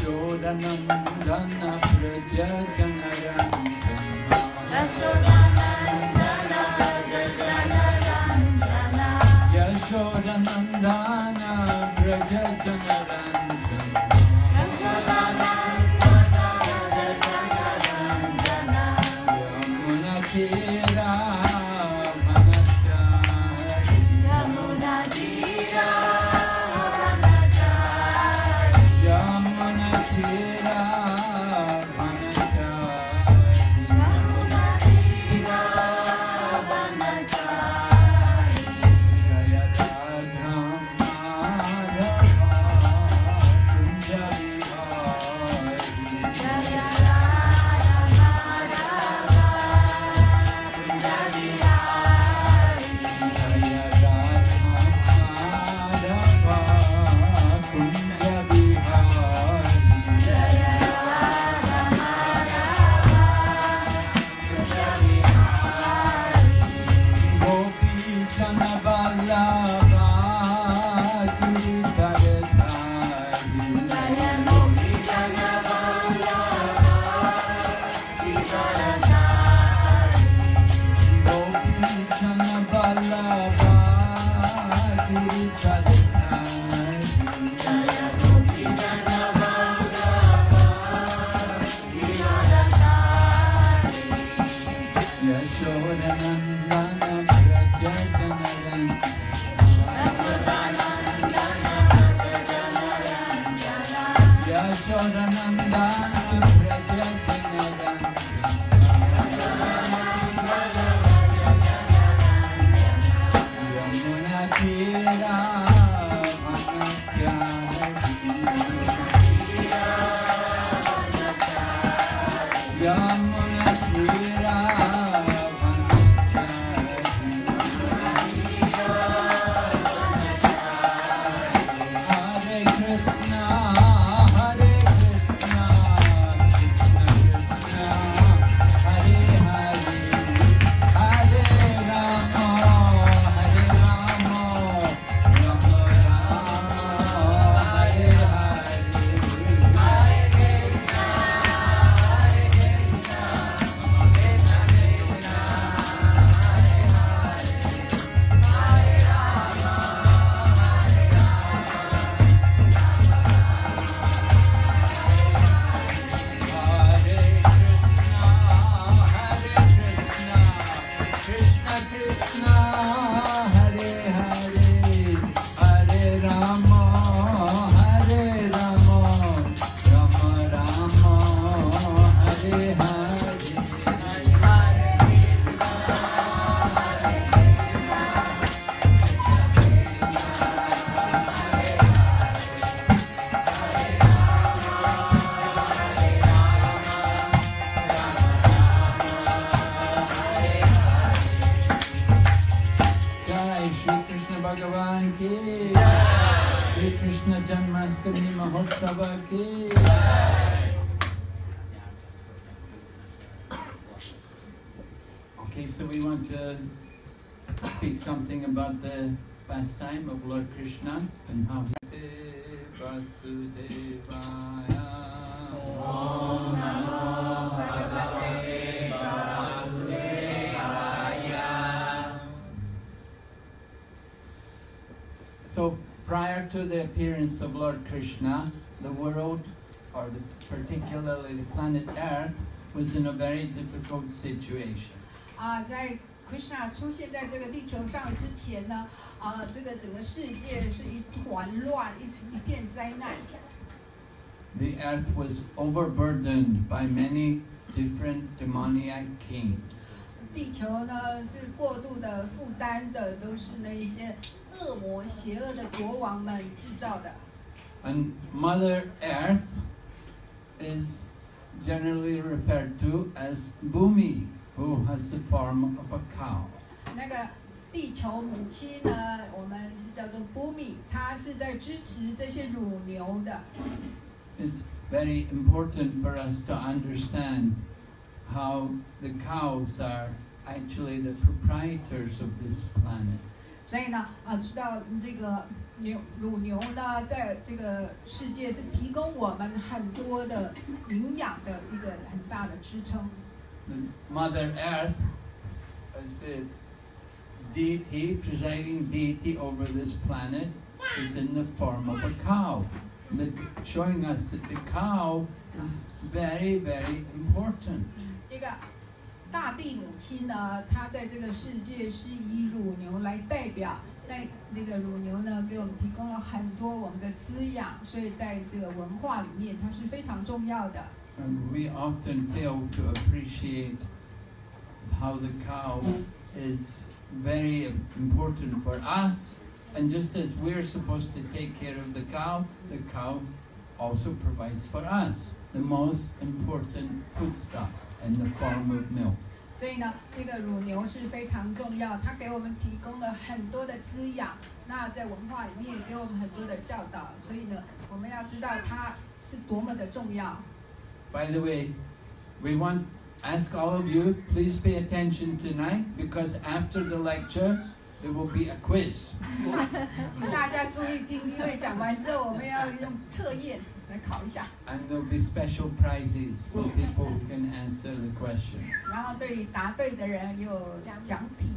Yashodanandana Praja Janaranjana Yashodanandana Praja Janaranjana Yamuna Tira Okay, so we want to speak something about the pastime of Lord Krishna and how he Vasudevaya. Om Namo Bhagavate Vasudevaya. So prior to the appearance of Lord Krishna, the world, or particularly the planet Earth, was in a very difficult situation. 在 Krishna 出现在这个地球上之前呢，这个整个世界是一团乱，一片灾难。 The earth was overburdened by many different demoniac kings. 地球呢是过度的负担的，都是那一些恶魔、邪恶的国王们制造的。 And Mother Earth is generally referred to as Bhumi, who has the form of a cow. 那个地球母亲呢，我们是叫做 Bhumi， 它是在支持这些乳牛的。 It's very important for us to understand how the cows are actually the proprietors of this planet. 所以呢，知道这个乳牛呢，在这个世界是提供我们很多的营养的一个很大的支撑。 The Mother Earth is a deity, presiding deity over this planet, is in the form of a cow, showing us that the cow is very, very important. 这个大地母亲呢，她在这个世界是以乳牛来代表，在那个乳牛呢，给我们提供了很多我们的滋养，所以在这个文化里面，它是非常重要的。 And we often fail to appreciate how the cow is very important for us, and just as we're supposed to take care of the cow also provides for us the most important foodstuff in the form of milk. 所以呢，这个乳牛是非常重要，它给我们提供了很多的滋养。那在文化里面给我们很多的教导，所以呢，我们要知道它是多么的重要。 By the way, we want ask all of you, please pay attention tonight, because after the lecture there will be a quiz. 请大家注意听，因为讲完之后我们要用测验来考一下。 And there'll be special prizes for people who can answer the question. 然后对于答对的人有奖品。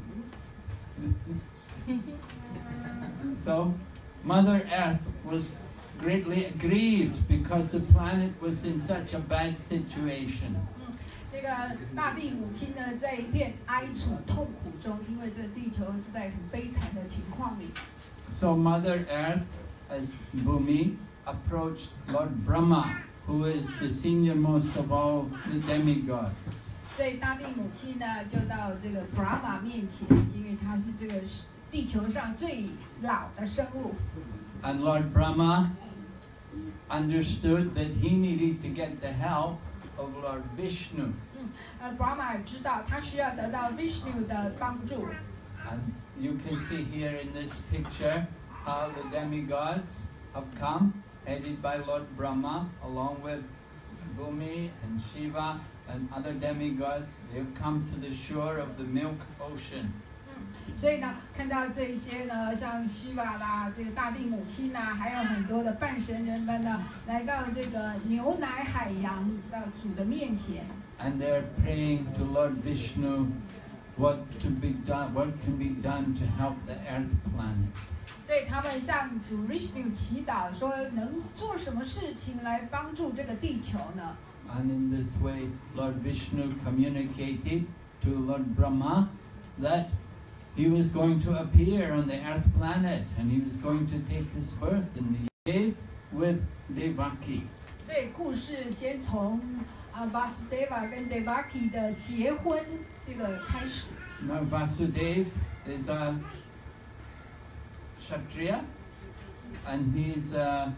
So, Mother Earth was greatly aggrieved because the planet was in such a bad situation. 这个大地母亲呢，在一片哀楚痛苦中，因为这个地球是在很悲惨的情况里。 So Mother Earth, as Bhumi, approached Lord Brahma, who is the senior-most of all the demigods. 所以大地母亲呢，就到这个 Brahma 面前，因为他是这个地球上最老的生物。 And Lord Brahma understood that he needed to get the help of Lord Vishnu. Brahma 知道他需要得到 Vishnu 的帮助。 And you can see here in this picture how the demigods have come, headed by Lord Brahma, along with Bhumi and Shiva and other demigods. They have come to the shore of the Milk Ocean. 所以呢，看到这些呢，像西瓦啦，这个大地母亲呐，还有很多的半神人们呢，来到这个牛奶海洋到主的面前。 And they're praying to Lord Vishnu what can be done to help the Earth planet. 所以他们向主 Vishnu 祈祷说，能做什么事情来帮助这个地球呢？ And in this way, Lord Vishnu communicated to Lord Brahma that he was going to appear on the Earth planet, and he was going to take his birth in the cave with Devaki. 所以故事先从Vasudeva 跟 Devaki 的结婚这个开始。 Now Vasudeva is a Kshatriya, and he's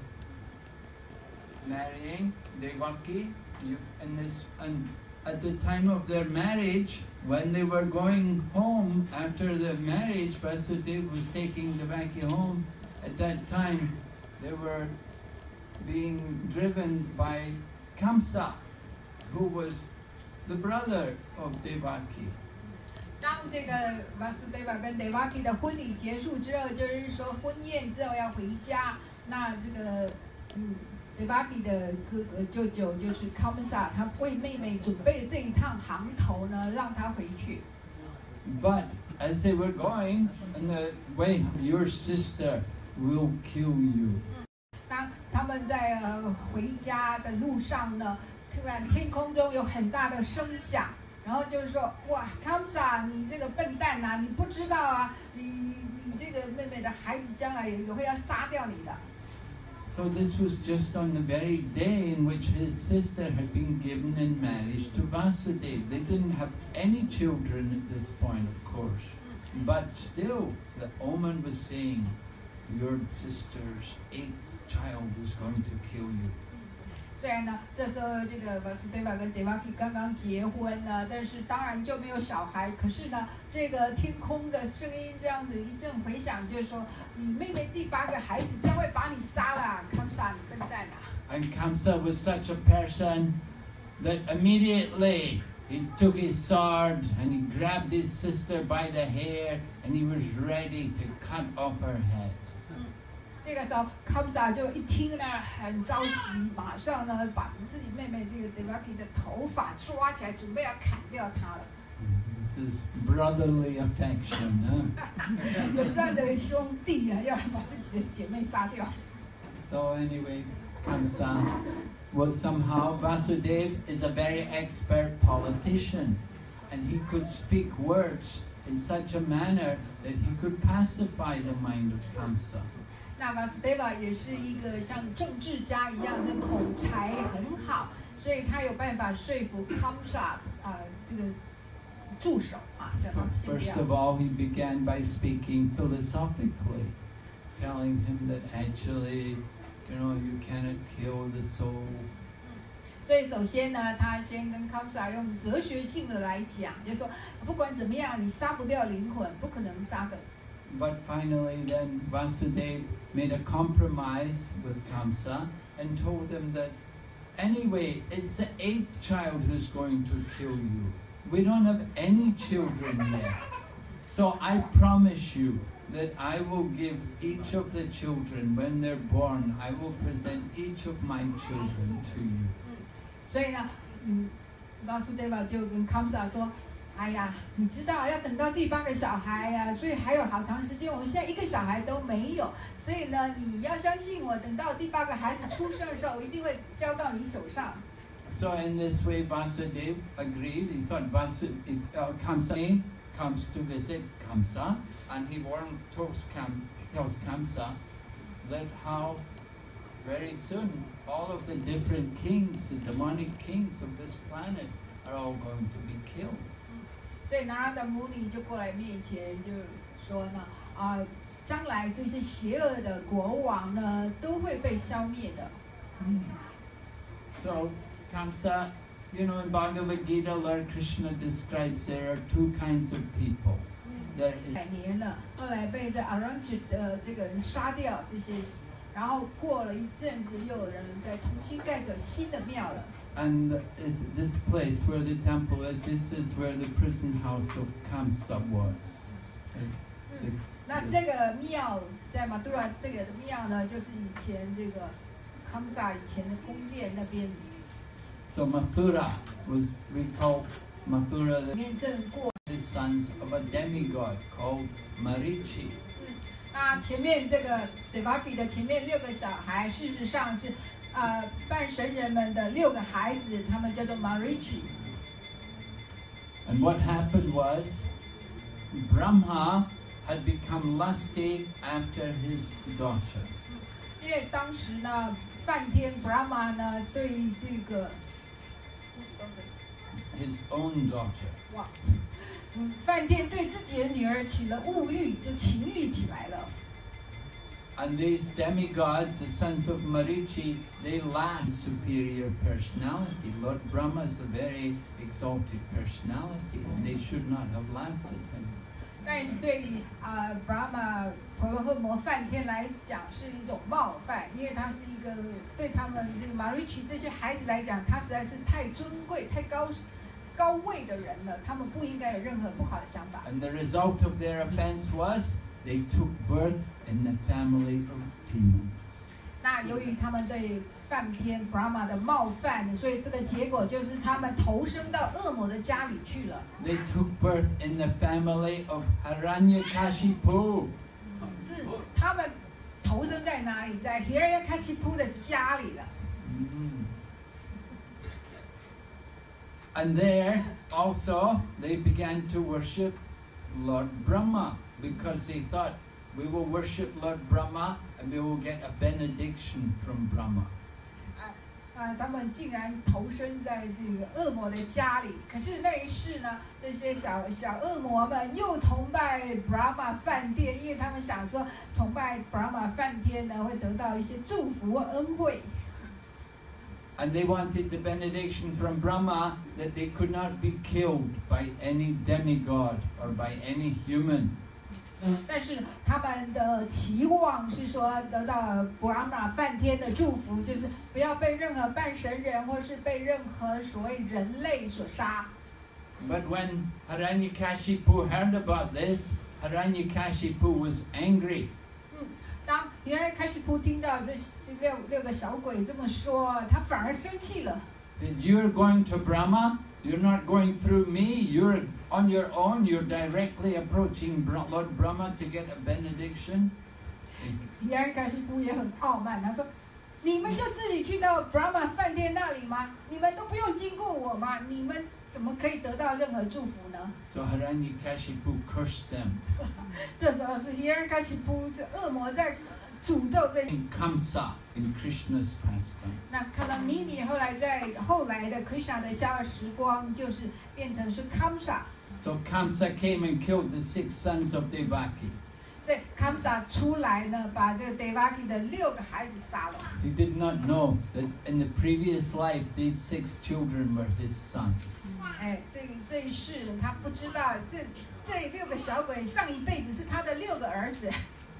marrying Devaki. And at the time of their marriage, when they were going home after the marriage, Vasudeva was taking Devaki home. At that time, they were being driven by Kamsa, who was the brother of Devaki. 当这个 Vasudeva 跟 Devaki 的婚礼结束之后，就是说婚宴之后要回家，那这个Devaki 的哥哥舅舅就是 Kamsa， 他为妹妹准备了这一趟航头呢，让她回去。 But as they were going, in the way, your sister will kill you. 当他们在回家的路上呢，突然天空中有很大的声响，然后就是说，哇 ，Kamsa， 你这个笨蛋啊，你不知道啊，你这个妹妹的孩子将来也会要杀掉你的。 So this was just on the very day in which his sister had been given in marriage to Vasudeva. They didn't have any children at this point, of course. But still, the omen was saying, your sister's 8th child is going to kill you. 虽然呢，这时候这个 Vasudeva 跟 Devaki 刚刚结婚呢，但是当然就没有小孩。可是呢，这个天空的声音这样子一阵回响，就是说，你妹妹第8个孩子将会把你杀了，Kamsa， 你笨蛋啊！ And Kamsa was such a person that immediately he took his sword and he grabbed his sister by the hair and he was ready to cut off her head. 这个时候，卡姆萨就一听呢，很着急，马上呢把自己妹妹这个 Devaki 的头发抓起来，准备要砍掉她了。 This is brotherly affection, huh? 有这样的兄弟啊，要把自己的姐妹杀掉。 So anyway, Kamsa, well somehow Vasudev is a very expert politician, and he could speak words in such a manner that he could pacify the mind of Kamsa. 那 Vasudeva 也是一个像政治家一样的口才很好，所以他有办法说服 Kamsa 这个助手啊，叫他先不 First 要。 of all, he began by speaking philosophically, telling him that actually, you know, you cannot kill the soul. 所以首先呢，他先跟 Kamsa 用哲学性的来讲，就是说不管怎么样，你杀不掉灵魂，不可能杀的。 But finally then Vasudev made a compromise with Kamsa and told him that anyway, it's the 8th child who's going to kill you. We don't have any children yet. So I promise you that I will give each of the children, when they're born, I will present each of my children to you. 所以呢，Vasudeva 就跟 Kamsa 说。 哎呀，你知道要等到第8个小孩呀，所以还有好长时间。我们现在1个小孩都没有，所以呢，你要相信我，等到第8个孩子出生的时候，我一定会交到你手上。 So in this way, Vasudev agreed. He thought Kamsa comes to visit Kamsa, and he tells Kamsa that how very soon all of the different kings, the demonic kings of this planet, are all going to be killed. 所以拿拉的母女就过来面前，就说呢，将来这些邪恶的国王呢，都会被消灭的。 So Kamsa, you know, in Bhagavad Gita, Lord Krishna describes there are 2 kinds of people. There is 100年了，后来被这 Arunjit 的这个人杀掉，这些，然后过了一阵子，又有人再重新盖着新的庙了。 And is this place where the temple is, this is where the prison house of Kamsa was. 那这个庙在马杜拉这个庙呢，就是以前这个康萨以前的宫殿那边。 So Mathura was, we call Mathura 里面正过。 the sons of a demigod called Marichi. 那前面这个 Devaki 的前面6个小孩，事实上是。 半神人们的6个孩子，他们叫做 Marichi。 And what happened was, Brahma had become lusty after his daughter. 因为当时呢，梵天 Brahma 呢对这个 his own daughter. 哇，梵天对自己的女儿起了物欲，就情欲起来了。 And these demigods, the sons of Marichi, they lacked superior personality. Lord Brahma is a very exalted personality, and they should not have laughed at him. 但对Brahma 婆罗诃摩梵天来讲是一种冒犯，因为他是一个对他们这个 Marichi 这些孩子来讲，他实在是太尊贵、太高位的人了，他们不应该有任何不好的想法。 And the result of their offense was they took birth in the family of demons. 那由于他们对梵天 Brahma 的冒犯，所以这个结果就是他们投生到恶魔的家里去了。 They took birth in the family of Hiranyakashipu. 他们投生在哪里？在 Hiranyakashipu 的家里了。 And there also they began to worship Lord Brahma, because they thought, we will worship Lord Brahma and we will get a benediction from Brahma. 他们竟然投身在这个恶魔的家里。可是那一世呢，这些小恶魔们又崇拜 Brahma 梵天，因为他们想说崇拜 Brahma 梵天呢，会得到一些祝福恩惠。 And they wanted the benediction from Brahma that they could not be killed by any demigod or by any human. 但是他们的期望是说得到 Brahma 梵天的祝福，就是不要被任何半神人或是被任何所谓人类所杀。 But when Hiranyakashipu heard about this, Hiranyakashipu was angry. 当原来开始不听到这六个小鬼这么说，他反而生气了。 You're going to Brahma. You're not going through me. You're on your own. You're directly approaching Lord Brahma to get a benediction. 原来开始不也很傲慢，他说：“你们就自己去到 Brahma 饭店那里吗？你们都不用经过我吗？你们怎么可以得到任何祝福呢？” So Hiranyakashipu cursed them. 这时候是原来开始不是恶魔在诅咒这。 In Kamsa, in Krishna's pastime. 那卡拉米尼后来在后来的 Krishna 的夏时光，就是变成是 Kamsa。 So Kamsa came and killed the 6 sons of Devaki. 所以 Kamsa 出来呢，把这个 Devaki 的6个孩子杀了。 He did not know that in the previous life these 6 children were his sons. 哎，这一世他不知道，这6个小鬼上一辈子是他的6个儿子。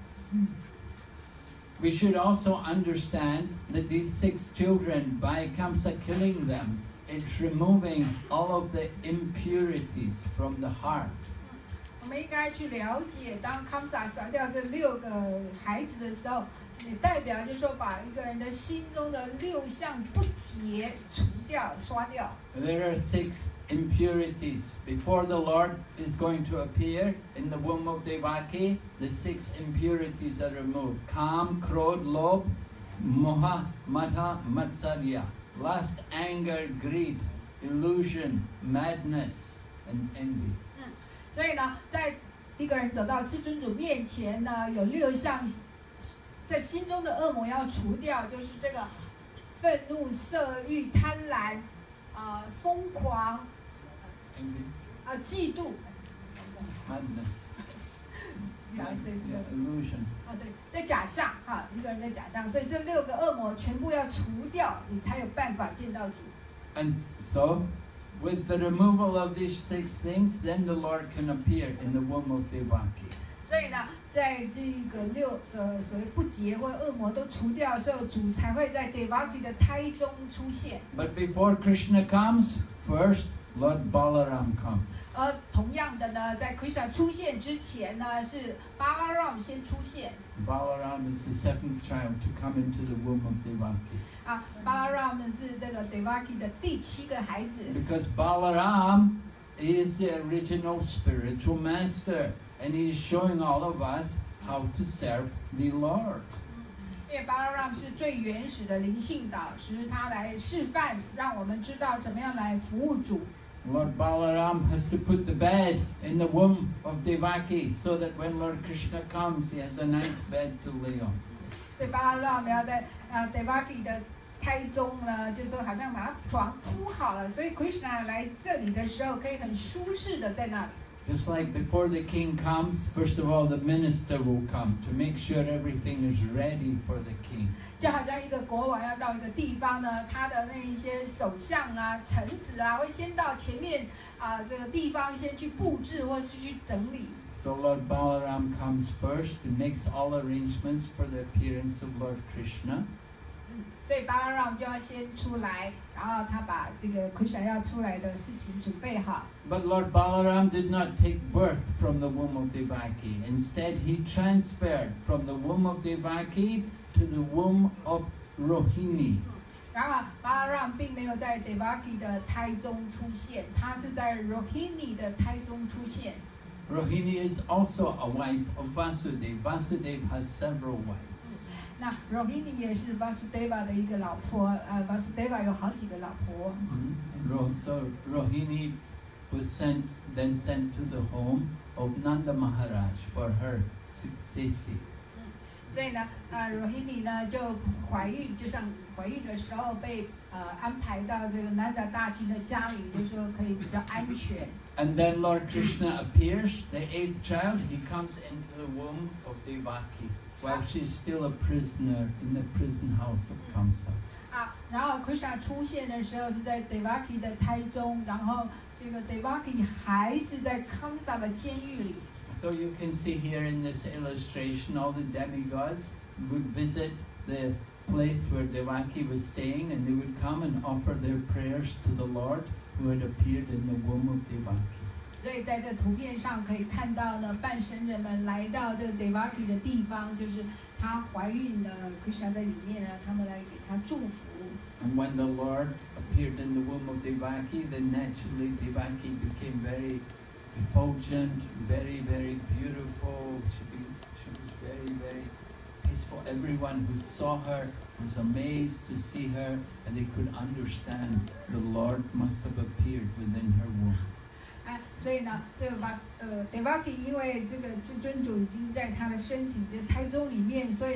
We should also understand that these 6 children, by Kamsa killing them, it's removing all of the impurities from the heart. 我们应该去了解，当 Kamsa 杀掉这6个孩子的时候，也代表就是说把一个人的心中的6项不洁除掉、刷掉。 There are 6 impurities. Before the Lord is going to appear in the womb of Devaki, the 6 impurities are removed. Kam, Krodh, Lobh, Moha, Mata, Matsarya. Lust, anger, greed, illusion, madness, and envy. 所以呢，在一个人走到至尊主面前呢，有6项在心中的恶魔要除掉，就是这个愤怒、色欲、贪婪、疯狂、嫉妒、 madness, illusion。对，在假象一个人在假象，所以这6个恶魔全部要除掉，你才有办法见到主。 And so, with the removal of these 6 things, then the Lord can appear in the womb of Devaki. 所以呢，在这个6个所谓不洁或恶魔都除掉的时候，主才会在 Devaki 的胎中出现。 But before Krishna comes, first Lord Balaram comes. 而同样的呢，在 Krishna 出现之前呢，是 Balaram 先出现。 Balaram is the 7th child to come into the womb of Devaki. Balaram 是这个 Devaki 的第7个孩子。 Because Balaram is the original spiritual master, and he is showing all of us how to serve the Lord. 因为 Balaram 是最原始的灵性导师，他来示范，让我们知道怎么样来服务主。 Lord Balaram has to put the bed in the womb of Devaki so that when Lord Krishna comes, he has a nice bed to lay on. 所以 Balaram 要在Devaki 的胎中呢，就是说好像把床铺好了，所以 Krishna 来这里的时候可以很舒适的在那里。 Just like before the king comes, first of all the minister will come to make sure everything is ready for the king. 就好像一个国王要到一个地方呢，他的那一些首相臣子会先到前面这个地方先去布置或是去整理。 So Lord Balaram comes first and makes all arrangements for the appearance of Lord Krishna. 所以 Balaram 就要先出来，然后他把这个 Krishna 要出来的事情准备好。 But Lord Balaram did not take birth from the womb of Devaki. Instead, he transferred from the womb of Devaki to the womb of Rohini. 然而 Balaram 并没有在 Devaki 的胎中出现，他是在 Rohini 的胎中出现。 Rohini is also a wife of Vasudeva. Vasudeva has several wives. 那 Rohini 也是 Vasudeva 的一个老婆，Vasudeva 有好几个老婆。 So Rohini was then sent to the home of Nanda Maharaj for her safety. 所以呢，Rohini 呢就怀孕，就像怀孕的时候被安排到这个 Nanda 大臣的家里，就是说可以比较安全。 And then Lord Krishna appears, the 8th child. He comes into the womb of Devaki while she's still a prisoner in the prison house of Kamsa. 然后 Krishna 出现的时候是在 Devaki 的胎中，然后这个 Devaki 还是在 Kamsa 的监狱里。 So you can see here in this illustration, all the demigods would visit the place where Devaki was staying, and they would come and offer their prayers to the Lord who had appeared in the womb of Devaki. 所以在这图片上可以看到呢，半神人们来到这 Devaki 的地方，就是她怀孕了 ，Krishna 在里面呢，他们来给她祝福。 And when the Lord appeared in the womb of Devaki, then naturally Devaki became very effulgent, very, very beautiful. She was very, very peaceful. Everyone who saw her was amazed to see her, and they could understand the Lord must have appeared within her womb. 所以呢，这个Devaki 因为这个至尊主已经在她的身体这胎中里面，所以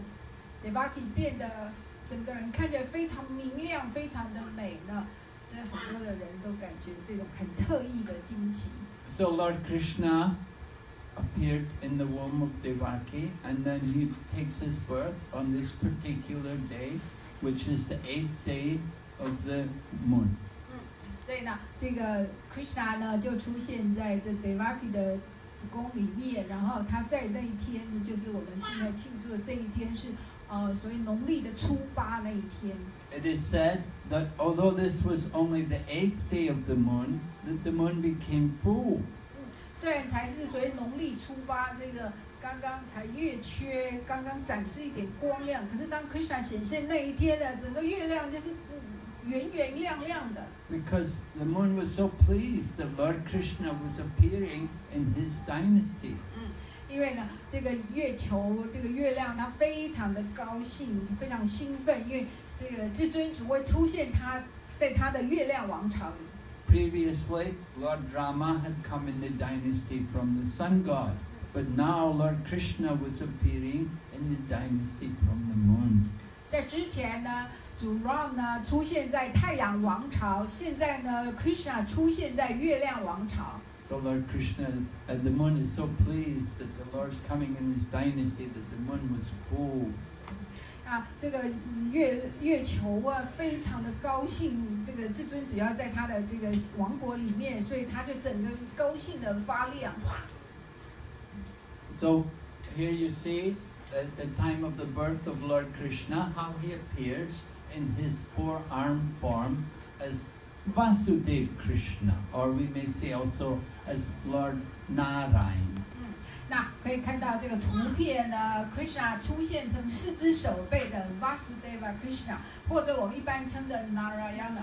Devaki 变得整个人看起来非常明亮，非常的美呢。这很多的人都感觉这种很特异的惊奇。 So Lord Krishna appeared in the womb of Devaki, and then he takes his birth on this particular day, which is the 8th day of the moon. 所以呢，这个 Krishna 呢就出现在这 Devaki 的子宫里面，然后他在那一天，就是我们现在庆祝的这一天是所谓农历的初8那一天。 It is said that although this was only the 8th day of the moon, that the moon became full. 虽然才是所谓农历初8，这个刚刚才月缺，刚刚展示一点光亮，可是当 Krishna 显现那一天呢，整个月亮就是圆圆亮亮的。 Because the moon was so pleased that Lord Krishna was appearing in his dynasty. 因为呢，这个月球，这个月亮，它非常的高兴，非常兴奋，因为这个至尊主会出现在他的月亮王朝里。 Previously, Lord Rama had come in the dynasty from the sun god, but now Lord Krishna was appearing in the dynasty from the moon. 在之前呢，主 Ram 呢出现在太阳王朝，现在呢 Krishna 出现在月亮王朝。 So Lord Krishna, the moon is so pleased that the Lord's coming in his dynasty that the moon was full. 这个月球啊，非常的高兴，这个至尊主要在他的这个王国里面，所以他就整个高兴的发亮。 So here you see at the time of the birth of Lord Krishna, how he appears in his four-armed form as Vasudeva Krishna, or we may say also as Lord Narayan. 那可以看到这个图片呢 ，Krishna 出现成4只手背的 Vasudeva Krishna， 或者我们一般称的 Narayana。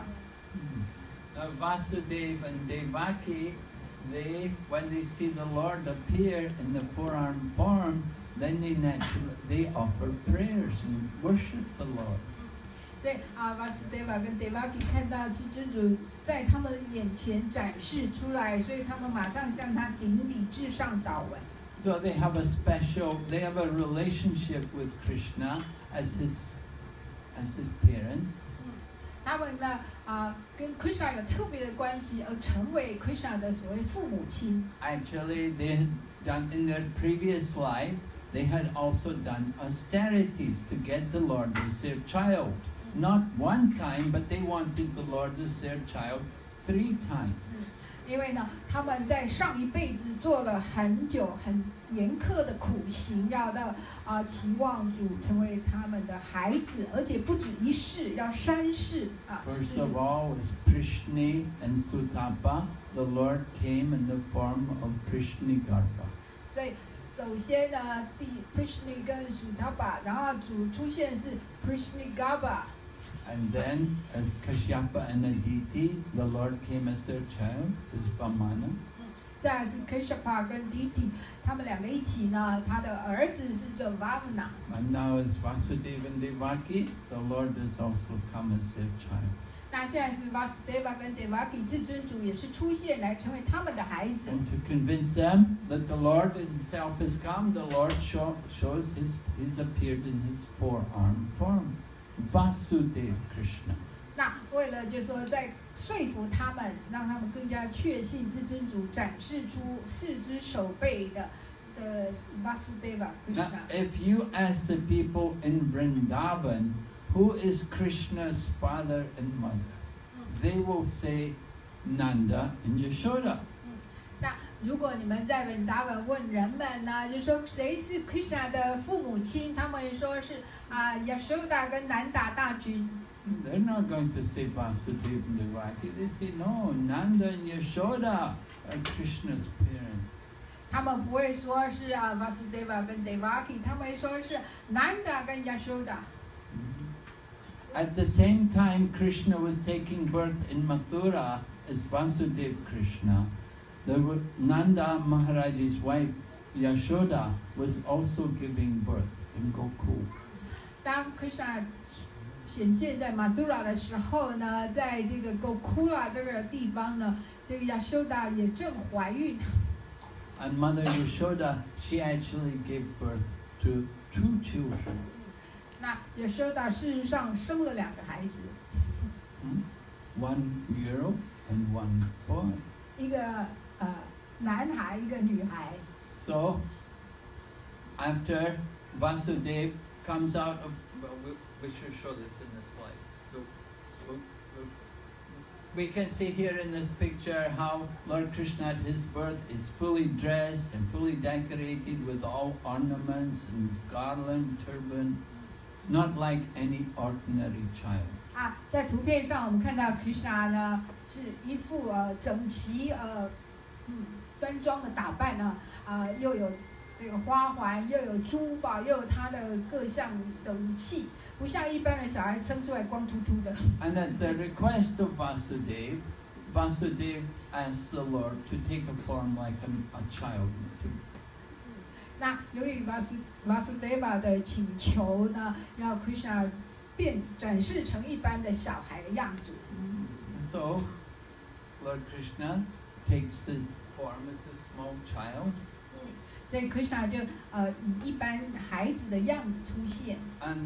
Vasudeva and Devaki, when they see the Lord appear in the four-armed form, then they offer prayers and worship the Lord. 所以Vasudeva 跟 Devaki 看到至尊主在他们眼前展示出来，所以他们马上向他顶礼，至上祷文。 So they have a relationship with Krishna as his parents. 他们呢跟 Krishna 有特别的关系，而成为 Krishna 的所谓父母亲。 Actually, they had done in their previous life. They had also done austerities to get the Lord as their child. Not one time, but they wanted the Lord as their child 3 times. 因为呢，他们在上一辈子做了很久、很严苛的苦行，要到期望主成为他们的孩子，而且不止1世，要3世啊。 First of all was Prishni and Sutapa. The Lord came in the form of Prishnigarbha. 所以首先呢，Prishni 跟 Sutapa， 然后主出现是 Prishnigarbha。 And then, as Kashyapa and Aditi, the Lord came as their child, as Vamana. 再来是 Kashyapa 跟 Aditi， 他们2个一起呢，他的儿子是叫 Vamana。 And now, as Vasudeva and Devaki, the Lord has also come as their child. 那现在是 Vasudeva 跟 Devaki， 至尊主也是出现来成为他们的孩子。 And to convince them that the Lord Himself has come, the Lord shows He's appeared in His four-armed form. Vasudeva Krishna. 那为了就是说在说服他们，让他们更加确信至尊主展示出4只手背的 Vasudeva Krishna. Now, if you ask the people in Vrindavan, who is Krishna's father and mother, they will say Nanda and Yashoda. 那如果你们在文达文问人们呢，就说谁是 Krishna 的父母亲，他们说是Yashoda 跟南达大君。 They're not going to say Vasudeva and Devaki. They say, no, Nanda and Yashoda are Krishna's parents. 他们不会说是啊 Vasudeva 跟 Devaki， 他们会说是 Nanda 跟 Yashoda。 At the same time, Krishna was taking birth in Mathura as Vasudeva Krishna. Nanda Maharaj's wife Yashoda was also giving birth in Gokul. 当 Krishna 显现在 Mathura 的时候呢，在这个 Gokula 这个地方呢，这个 Yashoda 也正怀孕。 And Mother Yashoda, she actually gave birth to 2 children. 那 Yashoda 事实上生了2个孩子， 1 girl and 1 boy. 一个男孩，一个女孩。 So, after Vasudeva comes out of, well, we should show this in the slides. We can see here in this picture how Lord Krishna at his birth is fully dressed and fully decorated with all ornaments and garland, turban, not like any ordinary child. 啊，在图片上我们看到 Krishna 呢是一副整齐端庄的打扮呢，又有这个花环，又有珠宝，又有他的各项的武器，不像一般的小孩生出来光秃秃的。 And at the request of Vasudeva, Vasudeva asks the Lord to take a form like a child. 那由于 Vasudeva 的请求呢，要 Krishna 展示成一般的小孩的样子。 So, Lord Krishna takes the form as a small child. 所以 Krishna 就以一般孩子的样子出现。 And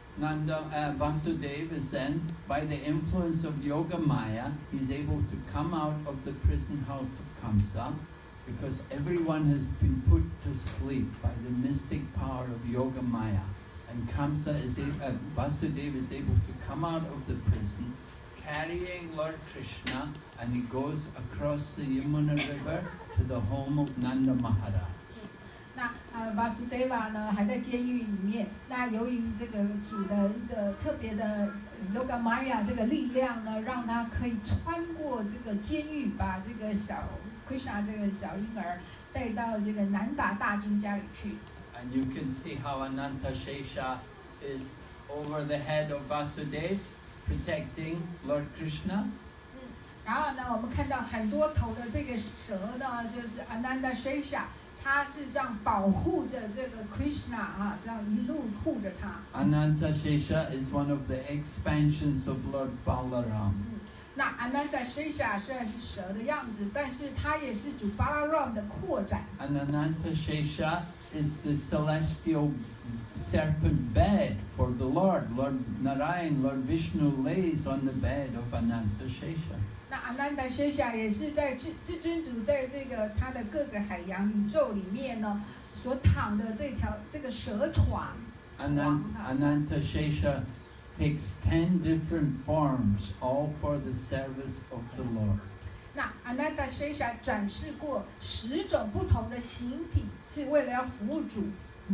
Vasudeva is then, by the influence of Yoga Maya, he's able to come out of the prison house of Kamsa, because everyone has been put to sleep by the mystic power of Yoga Maya. And Vasudeva is able to come out of the prison, carrying Lord Krishna, and he goes across the Yamuna River to the home of Nanda Maharaj. 那Vasudeva 呢还在监狱里面。那由于这个主的一个特别的 Yoga Maya 这个力量呢，让他可以穿过这个监狱，把这个小 Krishna 这个小婴儿带到这个南达大军家里去。 And you can see how Ananta Shesha is over the head of Vasudeva, protecting Lord Krishna. 然后呢，我们看到很多头的这个蛇呢，就是 Ananta Shesha。 他是这样保护着这个 Krishna 啊，这样一路护着他。 Ananta Shesha is one of the expansions of Lord Balaram. 那 Ananta Shesha 虽然是蛇的样子，但是它也是主 Balaram 的扩展。 And Ananta Shesha is the celestial serpent bed for the Lord. Lord Narayan, Lord Vishnu lays on the bed of Ananta Shesha. 那 Ananta Shesha 也是在至尊主在这个他的各个海洋宇宙里面呢，所躺的这个蛇床。 Ananta Shesha takes 10 different forms, all for the service of the Lord. 那 Ananta Shesha 展示过10种不同的形体，是为了要服务主。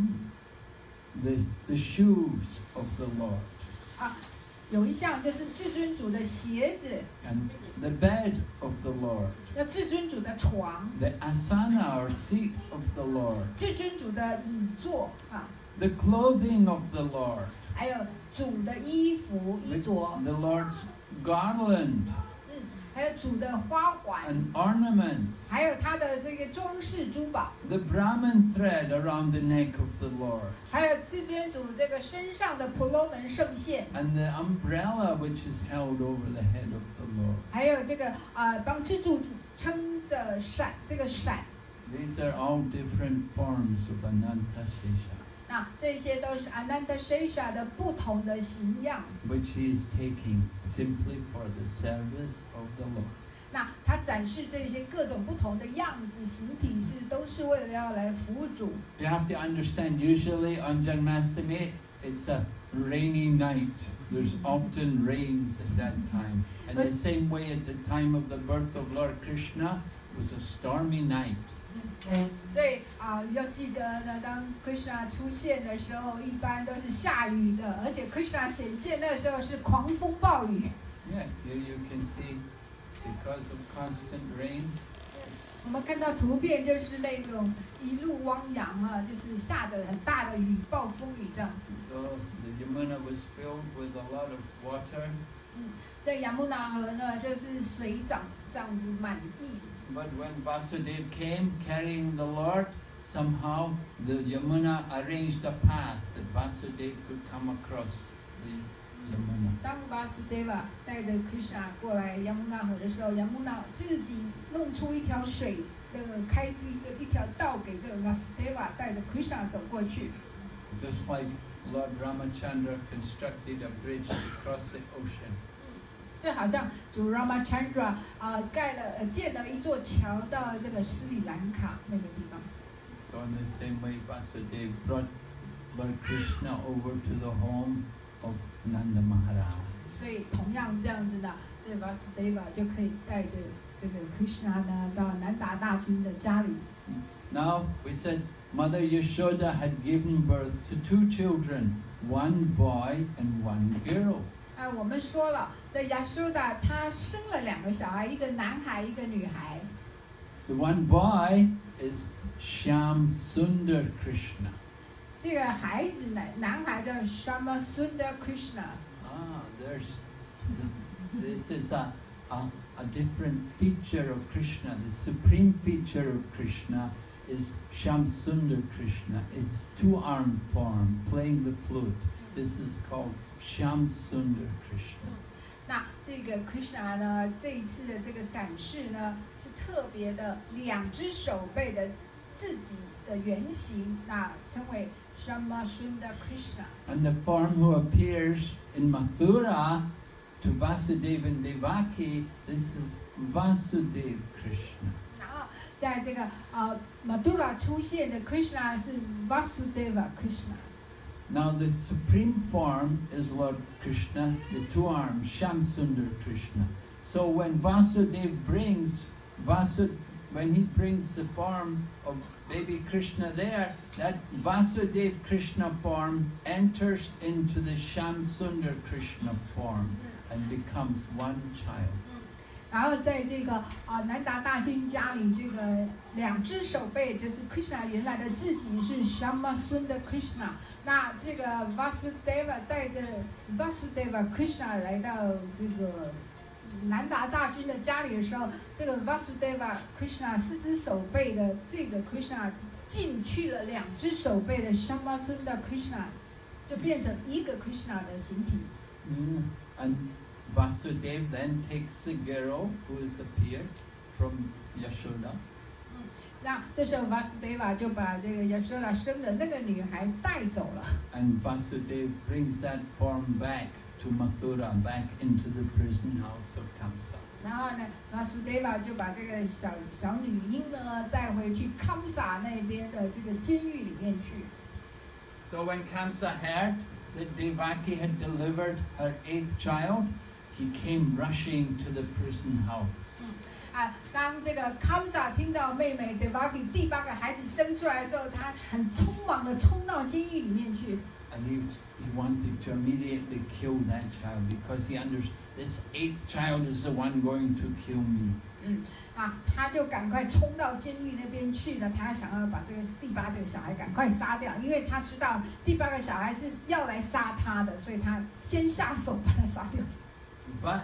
The shoes of the Lord. 啊。 有一项就是至尊主的鞋子 and the bed of the Lord, 要至尊主的床 the asana or seat of the Lord, 至尊主的椅座啊 the clothing of the Lord, 还有主的衣服衣着 the Lord's garland 还有主的花环 and ornaments, 还有他的这个装饰珠宝 the Brahman thread around the neck of the Lord, 还有至尊主这个身上的婆罗门圣线 and the umbrella which is held over the head of the Lord. 还有这个帮至尊主撑的伞这个伞 These are all different forms of Ananta Shesha, 那这些都是 Ananta Shesha 的不同的形样 which he is taking simply for the service of the Lord. 那他展示这些各种不同的样子形体都是为了要来服务主 You have to understand, usually on Janmashtami, it's a rainy night. There's often rains at that time. And the same way at the time of the birth of Lord Krishna, it was a stormy night. 所以要记得呢，当 Krishna 出现的时候，一般都是下雨的，而且 Krishna 显现那时候是狂风暴雨。 Yeah, here you can see because of constant rain. 我们看到图片就是那种一路汪洋啊，就是下着很大的雨，暴风雨这样子。 So the Yamuna was filled with a lot of water. 所以雅穆纳河呢，就是水涨这样子满溢。 But when Vasudeva came carrying the Lord, somehow the Yamuna arranged a path that Vasudeva could come across the Yamuna. 当 Vasudeva 带着 Krishna 过来雅穆纳河的时候，雅穆纳自己弄出一条水的开一条道给这个 Vasudeva 带着 Krishna 走过去。 Just like Lord Ramachandra constructed a bridge to cross the ocean. 就好像主 Ramachandra 建了一座桥到这个斯里兰卡那个地方。 So in the same way, Vasudeva brought Lord Krishna over to the home of Nanda Maharaj. 所以同样这样子的，这 Vasudeva 就可以带着这个 Krishna 呢到南达大君的家里。 Now we said Mother Yashoda had given birth to 2 children, 1 boy and 1 girl. 我们说了，在 Yashoda 她生了2个小孩，一个男孩，一个女孩。 The 1 boy is Shyam Sundar Krishna. 这个孩子男孩叫 Shama Sundar Krishna. This is a different feature of Krishna. The supreme feature of Krishna is Shyam Sundar Krishna. It's 2-armed form, playing the flute. This is called Shyam Sundar Krishna. 那这个 Krishna 呢，这一次的这个展示呢，是特别的2只手背的自己的原型，那称为 Shama Sundar Krishna. And the form who appears in Mathura to Vasudeva and Devaki, this is Vasudeva Krishna. 然后在这个Mathura 出现的 Krishna 是 Vasudeva Krishna. Now the supreme form is Lord Krishna, the 2-armed Shyam Sundar Krishna. So when Vasudeva brings when he brings the form of baby Krishna there, that Vasudeva Krishna form enters into the Shyam Sundar Krishna form and becomes 1 child. 然后在这个南达大君家里，这个2只手背就是 Krishna 原来的自己是 Shama Sundar Krishna。那这个 Vasudeva 带着 Vasudeva Krishna 来到这个南达大君的家里的时候，这个 Vasudeva Krishna 4只手背的这个 Krishna 进去了2只手背的 Shama Sundar Krishna， 就变成一个 Krishna 的形体。 And Vasudeva then takes the girl who has appeared from Yashoda. 那这时候 Vasudeva 就把这个 Yashoda 生的那个女孩带走了。 And Vasudeva brings that form back to Mathura, back into the prison house of Kamsa. 然后呢 ，Vasudeva 就把这个小女婴呢带回去 Kamsa 那边的这个监狱里面去。 So when Kamsa heard that Devaki had delivered her 8th child, he came rushing to the prison house. 当这个 Kamsa 听到妹妹 Devaki 第8个孩子生出来的时候，他很匆忙的冲到监狱里面去。 And he wanted to immediately kill that child because he understood this 8th child is the one going to kill me. 他就赶快冲到监狱那边去了，他想要把这个第8个小孩赶快杀掉，因为他知道第8个小孩是要来杀他的，所以他先下手把他杀掉。 But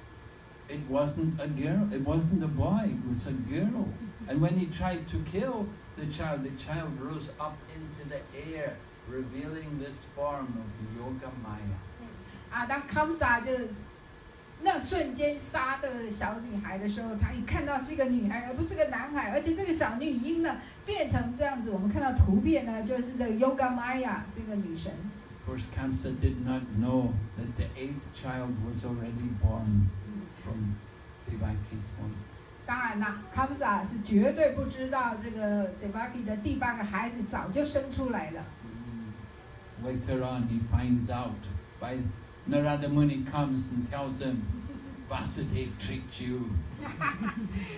it wasn't a girl, it wasn't a boy, it was a girl. And when he tried to kill the child rose up into the air, revealing this form of Yoga Maya. 当 Kamsa 就那瞬间杀的小女孩的时候，他一看到是一个女孩，而不是个男孩，而且这个小女婴呢变成这样子，我们看到图片呢，就是这个 Yoga Maya 这个女神。 Of course, Kamsa did not know that the 8th child was already born from Devaki's womb. 当然啦 ，Kamsa 是绝对不知道这个 Devaki 的第8个孩子早就生出来了。 Later on, he finds out by Narada Muni comes and tells him, Vasudeva tricked you.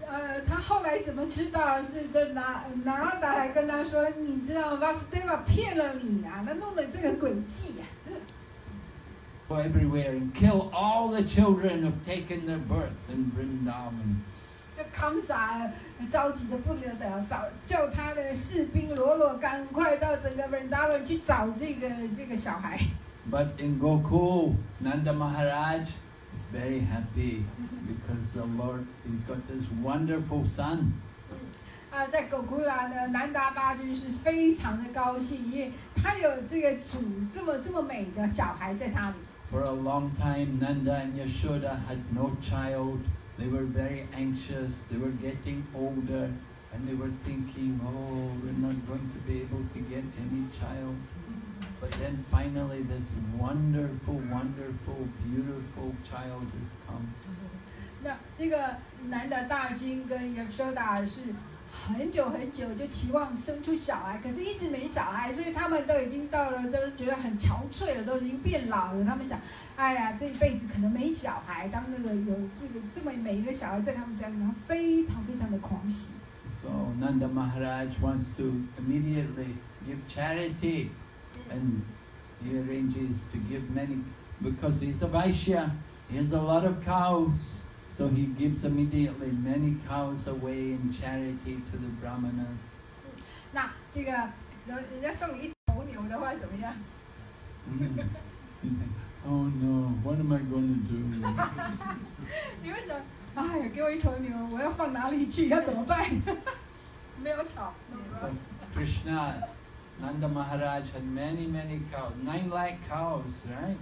他后来怎么知道是这拿达来跟他说，你知道 Vasudeva 骗了你啊，他弄了这个诡计啊。 Go everywhere and kill all the children who've taken their birth in Vrindavan. 那康萨着急的不得了，叫他的士兵罗罗赶快到整个 Vrindavan 去找这个小孩。 But in Gokul, Nanda Maharaj is very happy because the Lord, he's got this wonderful son. 在狗古拉呢，南达大君是非常的高兴，因为他有这个主这么美的小孩在他里。 For a long time, Nanda and Yashoda had no child. They were very anxious. They were getting older, and they were thinking, "Oh, we're not going to be able to get any child." But then finally, this wonderful, wonderful, beautiful child has come. 那这个南达大君跟亚修达是很久就期望生出小孩，可是一直没小孩，所以他们都已经到了，都觉得很憔悴了，都已经变老了。他们想，哎呀，这一辈子可能没小孩，当那个有这么美的小孩在他们家里面，非常的狂喜。 So Nanda Maharaj wants to immediately give charity, and he arranges to give many, because he's a Vaishya, he has a lot of cows. So he gives immediately many cows away in charity to the brahmanas. 那这个人家送你一头牛的话怎么样？ You think, oh no, what am I going to do? 你会想，哎呀，给我一头牛，我要放哪里去？要怎么办？没有草。 So Krishna, Nanda Maharaj had many cows, 9 lakh cows, right?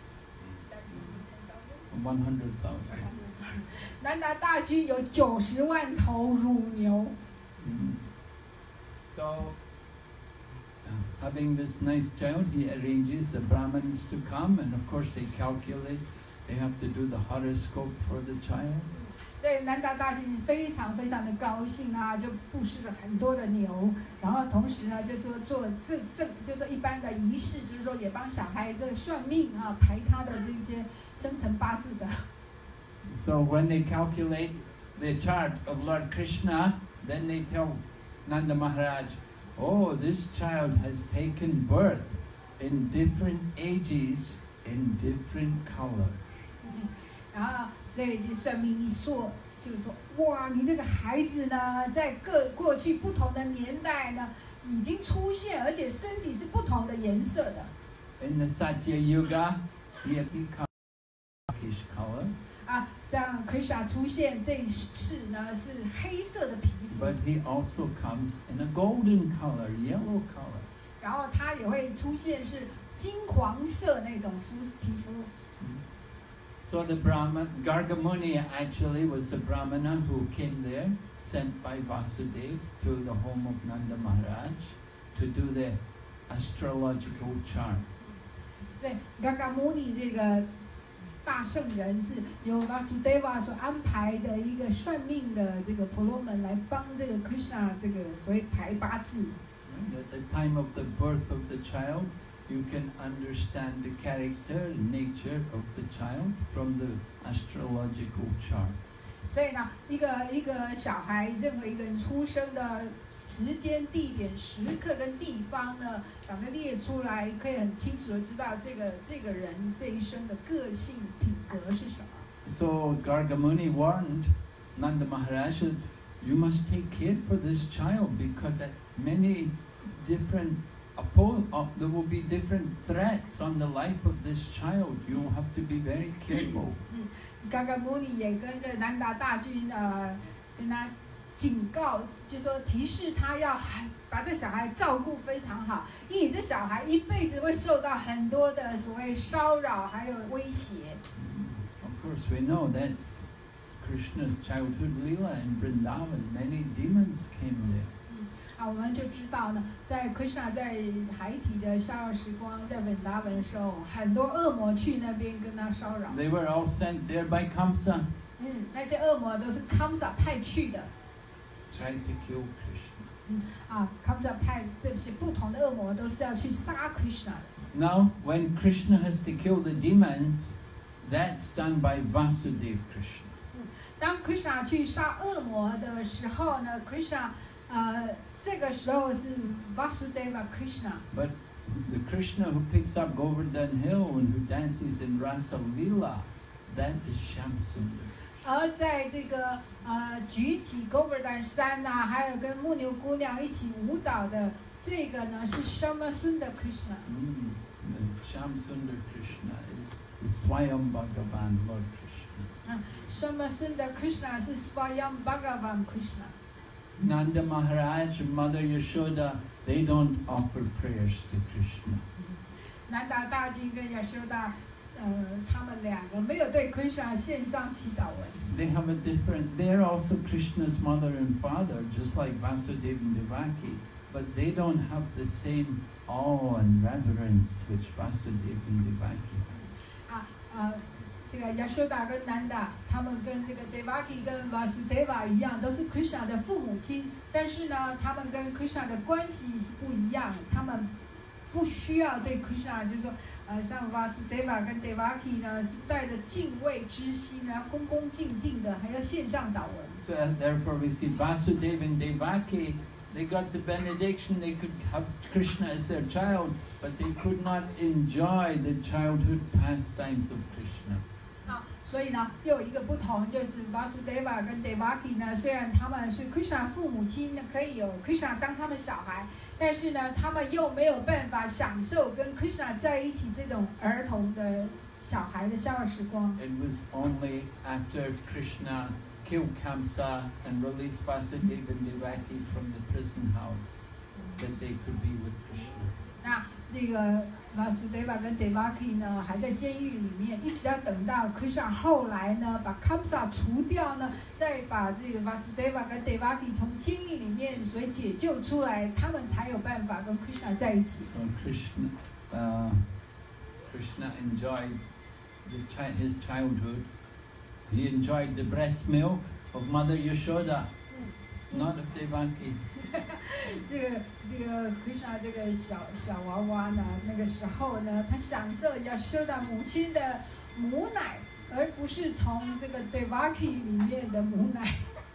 100,000. 南达大君有90万头乳牛。 So, having this nice child, he arranges the Brahmins to come, and of course they calculate, they have to do the horoscope for the child. 所以南达大君非常的高兴啊，就布施了很多的牛，然后同时呢，就说做就是一般的仪式，就是说也帮小孩这个算命啊，排他的这些生辰八字的。 So when they calculate the chart of Lord Krishna, then they tell Nanda Maharaj, oh, this child has taken birth in different ages, in different colors. 然后，所以算命一说，就是说，哇，你这个孩子呢，在过去不同的年代呢，已经出现，而且身体是不同的颜色的。 In the Satya Yuga, he becomes blackish color. 这样 Krishna 出现这一次呢是黑色的皮肤。 But he also comes in a golden color, yellow color. 然后他也会出现是金黄色那种皮肤。 So the Garga Muni actually was the Brahmana who came there, sent by Vasudeva to the home of Nanda Maharaj to do the astrological chart. 对 ，Garga Muni 这个大圣人是由 Vasudeva 所安排的一个算命的这个婆罗门来帮这个 Krishna 这个所谓排八字。 At the time of the birth of the child, you can understand the character and nature of the child from the astrological chart. 所以呢，一个小孩任何一个人出生的时间、地点、时刻跟地方呢，把它列出来，可以很清楚的知道这个人这一生的个性品格是什么。 So Garga Muni warned Nanda Maharaj that you must take care for this child because at many different there will be different threats on the life of this child. You will have to be very careful. Garga Muni 也跟这南达大君跟他警告，就说提示他要把这小孩照顾非常好，因为这小孩一辈子会受到很多的所谓骚扰还有威胁。 Of course, we know that's Krishna's childhood lila in Vrindavan. Many demons came there. 我们就知道呢，在 Krishna 在孩提的逍遥时光，在 Vrindavan 的时候，很多恶魔去那边跟他骚扰。 They were all sent there by Kamsa. 那些恶魔都是 Kamsa 派去的。 Tried to kill Krishna. Kamsa 派这些不同的恶魔都是要去杀 Krishna 的。 Now, when Krishna has to kill the demons, that's done by Vasudeva Krishna. 当 Krishna 去杀恶魔的时候呢 ，Krishna 这个时候是 Vasudeva Krishna。 But the Krishna who picks up Govardhan Hill and who dances in Rasa Leela, that is Shamsundar. 而在这个举起 Govardhan 山呐、还有跟牧牛姑娘一起舞蹈的这个呢是 Shamasundar Krishna。 Shamsundar Krishna is the Swayam Bhagavan Lord Krishna. Shamasundar Krishna 是 Swayam Bhagavan Krishna。 Nanda Maharaj and Mother Yashoda, they don't offer prayers to Krishna. 南达大君跟 Yashoda 他们两个没有对 Krishna 献上祈祷文。 They have a different, they're also Krishna's mother and father, just like Vasudeva and Devaki, but they don't have the same awe and reverence which Vasudeva and Devaki have. 这个 Yashoda 跟 Nanda 他们跟这个 Devaki 跟 Vasudeva 一样，都是 Krishna 的父母亲，但是呢，他们跟 Krishna 的关系是不一样，他们不需要对 Krishna， 就是说，像 Vasudeva 跟 Devaki 呢，是带着敬畏之心，然后恭恭敬敬的，还要献上祷文。 So therefore we see Vasudeva and Devaki, they got the benediction, they could have Krishna as their child, but they could not enjoy the childhood pastimes of Krishna. 所以呢，又有一个不同，就是 Vasudeva 跟 Devaki 呢，虽然他们是 Krishna 父母亲，可以有 Krishna 当他们小孩，但是呢，他们又没有办法享受跟 Krishna 在一起这种儿童的小孩的逍遥时光。 It was only after Krishna killed Kamsa and released Vasudeva and Devaki from the prison house that they could be with Krishna. 那这个 Vasudeva 跟 Devaki 呢，还在监狱里面，一直要等到 Krishna 后来呢，把 Kamsa 除掉呢，再把这个 Vasudeva 跟 Devaki 从监狱里面所解救出来，他们才有办法跟 Krishna 在一起。 Krishna enjoyed his childhood. He enjoyed the breast milk of Mother Yashoda, not of Devaki. 这个 Krishna 这个小娃娃呢，那个时候呢，他享受Yashoda 母亲的母奶，而不是从这个 Devaki 里面的母奶。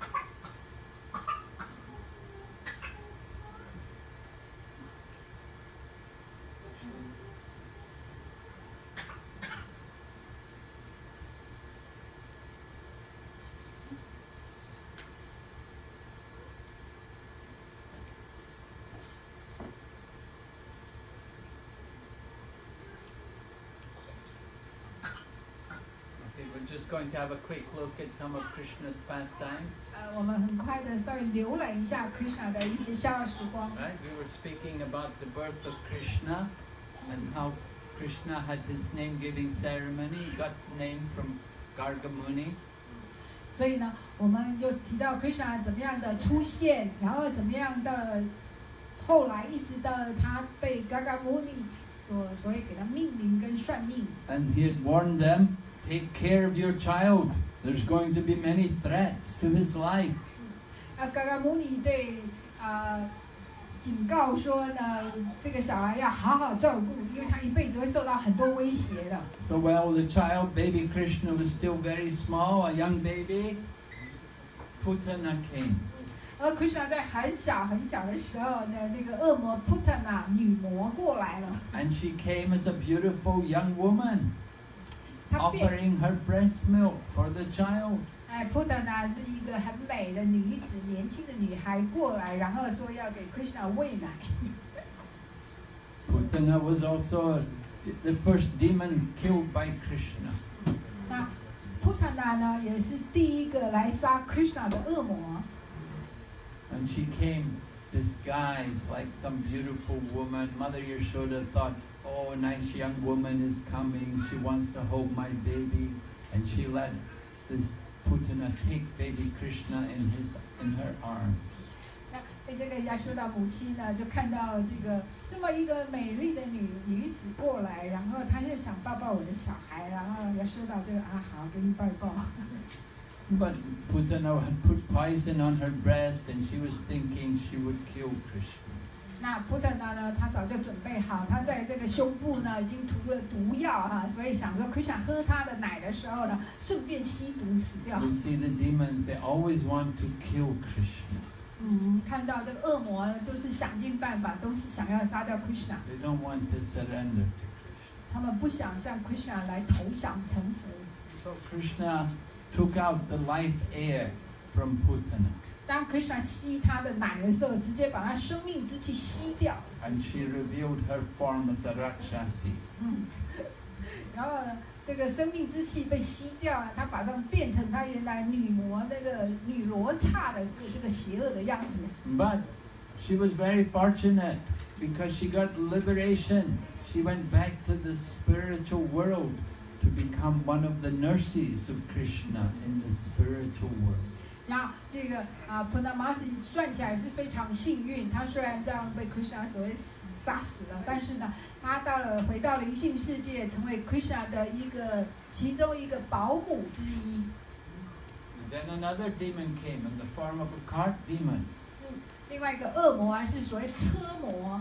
We're just going to have a quick look at some of Krishna's pastimes. 我们很快的稍微浏览一下 Krishna 的一些逍遥时光。 Right, we were speaking about the birth of Krishna and how Krishna had his name-giving ceremony. He got the name from Garga Muni. 所以呢，我们又提到 Krishna 怎么样的出现，然后怎么样的后来一直到他被 Garga Muni 所以给他命名跟算命。 And he had warned them, take care of your child. There's going to be many threats to his life. Garga Muni 对警告说呢，这个小孩要好好照顾，因为他一辈子会受到很多威胁的。 So while the child, baby Krishna, was still very small, a young baby, Putana came. 而 Krishna 在很小的时候呢，那个恶魔 Putana 女魔过来了。 And she came as a beautiful young woman, 她变 offering her breast milk for the child. Putana 是一个很美的女子，年轻的女孩过来，然后说要给 Krishna 喂奶。 Putana was also the first demon killed by Krishna. 那 Putana 呢，也是第一个来杀 Krishna 的恶魔。 And she came disguised like some beautiful woman. Mother Yashoda thought, oh, a nice young woman is coming. She wants to hold my baby. And she let this Putana take baby Krishna in her arms. 那这个 Yashoda 母亲呢，就看到这么一个美丽的女子过来，然后她就想抱抱我的小孩，然后 Yashoda 就好，给你抱一抱。 But Putana had put poison on her breast and she was thinking she would kill Krishna. 那普特纳呢，他早就准备好，他在这个胸部呢已经涂了毒药哈，所以想说 Krishna 喝他的奶的时候呢，顺便吸毒死掉。 You see the demons, they always want to kill Krishna. 看到这个恶魔都是想尽办法，都是想要杀掉 Krishna。 They don't want to surrender to Krishna. 他们不想向 Krishna 来投降臣服。 So Krishna took out the life air from Putana. 当 Krishna 吸他的奶的时候，直接把他生命之气吸掉。 And she revealed her form as a Rakshasi. 然后呢，这个生命之气被吸掉了，他马上变成他原来女魔那个女罗刹的这个邪恶的样子。 But she was very fortunate because she got liberation. She went back to the spiritual world to become one of the nurses of Krishna in the spiritual world. 然后这个普纳玛西算起来是非常幸运，他虽然这样被 Krishna 所谓杀死了，但是呢，他回到灵性世界，成为 Krishna 的其中一个保姆之一。 Then another demon came in the form of a cart demon. 另外一个恶魔是所谓车魔。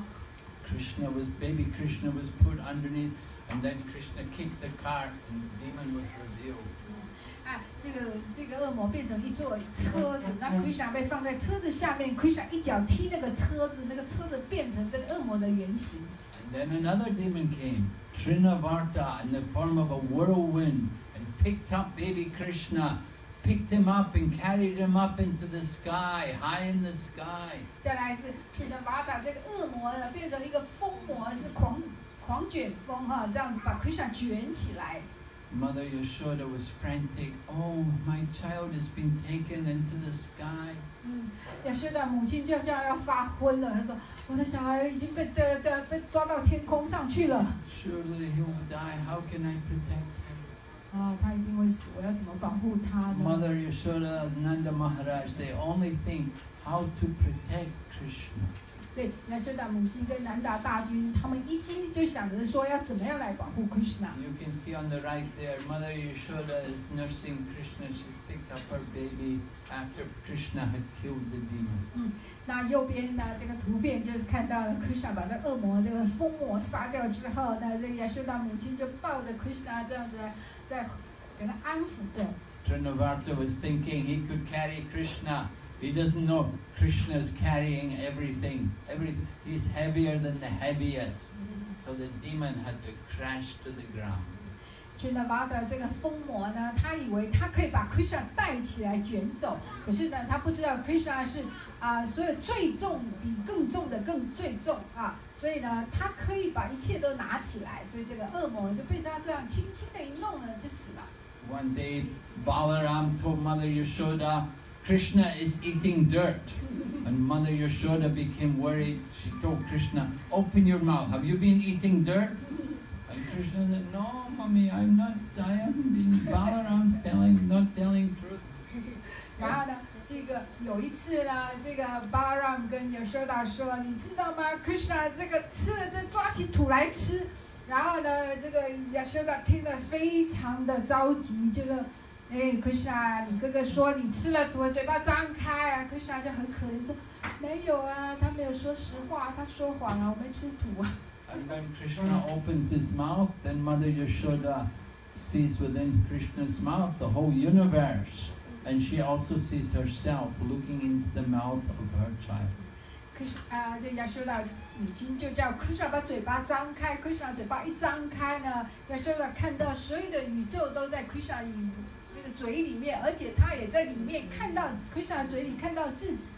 Baby Krishna was put underneath, and then Krishna kicked the cart, and the demon was revealed. 这个恶魔变成一座车子，那 Krishna 被放在车子下面 ，Krishna 一脚踢那个车子，那个车子变成这个恶魔的原型。 And then another demon came, Trinavarta, in the form of a whirlwind, and picked up baby Krishna, picked him up and carried him up into the sky, high in the sky. 再来是 Trinavarta 这个恶魔呢，变成一个风魔，是狂卷风哈，这样子把 Krishna 卷起来。 Mother Yashoda was frantic. Oh, my child has been taken into the sky. 亚修达母亲就像要发昏了，她说：“我的小孩已经被抓到天空上去了。” Surely he will die. How can I protect him? 他一定会死，我要怎么保护他呢 Mother Yashoda and Nanda Maharaj, they only think how to protect Krishna. 所以亚修达母亲跟南达大军，他们一心就想着说要怎么样来保护 Krishna。 You can see on the right there, Mother Yashoda is nursing Krishna. She's picked up her baby after Krishna had killed the demon. 那右边呢，这个图片就是看到了 Krishna 把这恶魔这个疯魔杀掉之后，那这个亚修达母亲就抱着 Krishna 这样子在给他安抚着。 Trinavarta was thinking he could carry Krishna. He doesn't know Krishna is carrying everything. He's heavier than the heaviest. So the demon had to crash to the ground. Trinavarta 这个疯魔呢，他以为他可以把 Krishna 带起来卷走，可是呢，他不知道 Krishna 是所有最重比更重的最重所以呢，他可以把一切都拿起来，所以这个恶魔就被他这样轻轻的一弄呢，就死了。 One day, Balaram told Mother Yashoda, Krishna is eating dirt. And Mother Yashoda became worried. She told Krishna, open your mouth. Have you been eating dirt? And Krishna said, no, Mommy, I haven't been. Balaram's not telling truth. 然后呢，这个有一次呢，这个 Balaram 跟 Yashoda 说，你知道吗 ？Krishna 这个吃了，这抓起土来吃。然后呢，这个 Yashoda 听得非常的着急，就说。Krishna， 你哥哥说你吃了土，嘴巴张开Krishna 就很可怜说，没有他没有说实话，他说谎我没吃土 And when Krishna opens his mouth, then Mother Yashoda sees within Krishna's mouth the whole universe, and she also sees herself looking into the mouth of her child. 这 Yashoda 母亲就叫 Krishna 把嘴巴张开 ，Krishna 嘴巴一张开呢 ，Yashoda 看到所有的宇宙都在 Krishna 这个嘴里面，而且他也在里面看到 Krishna 嘴里看到自己。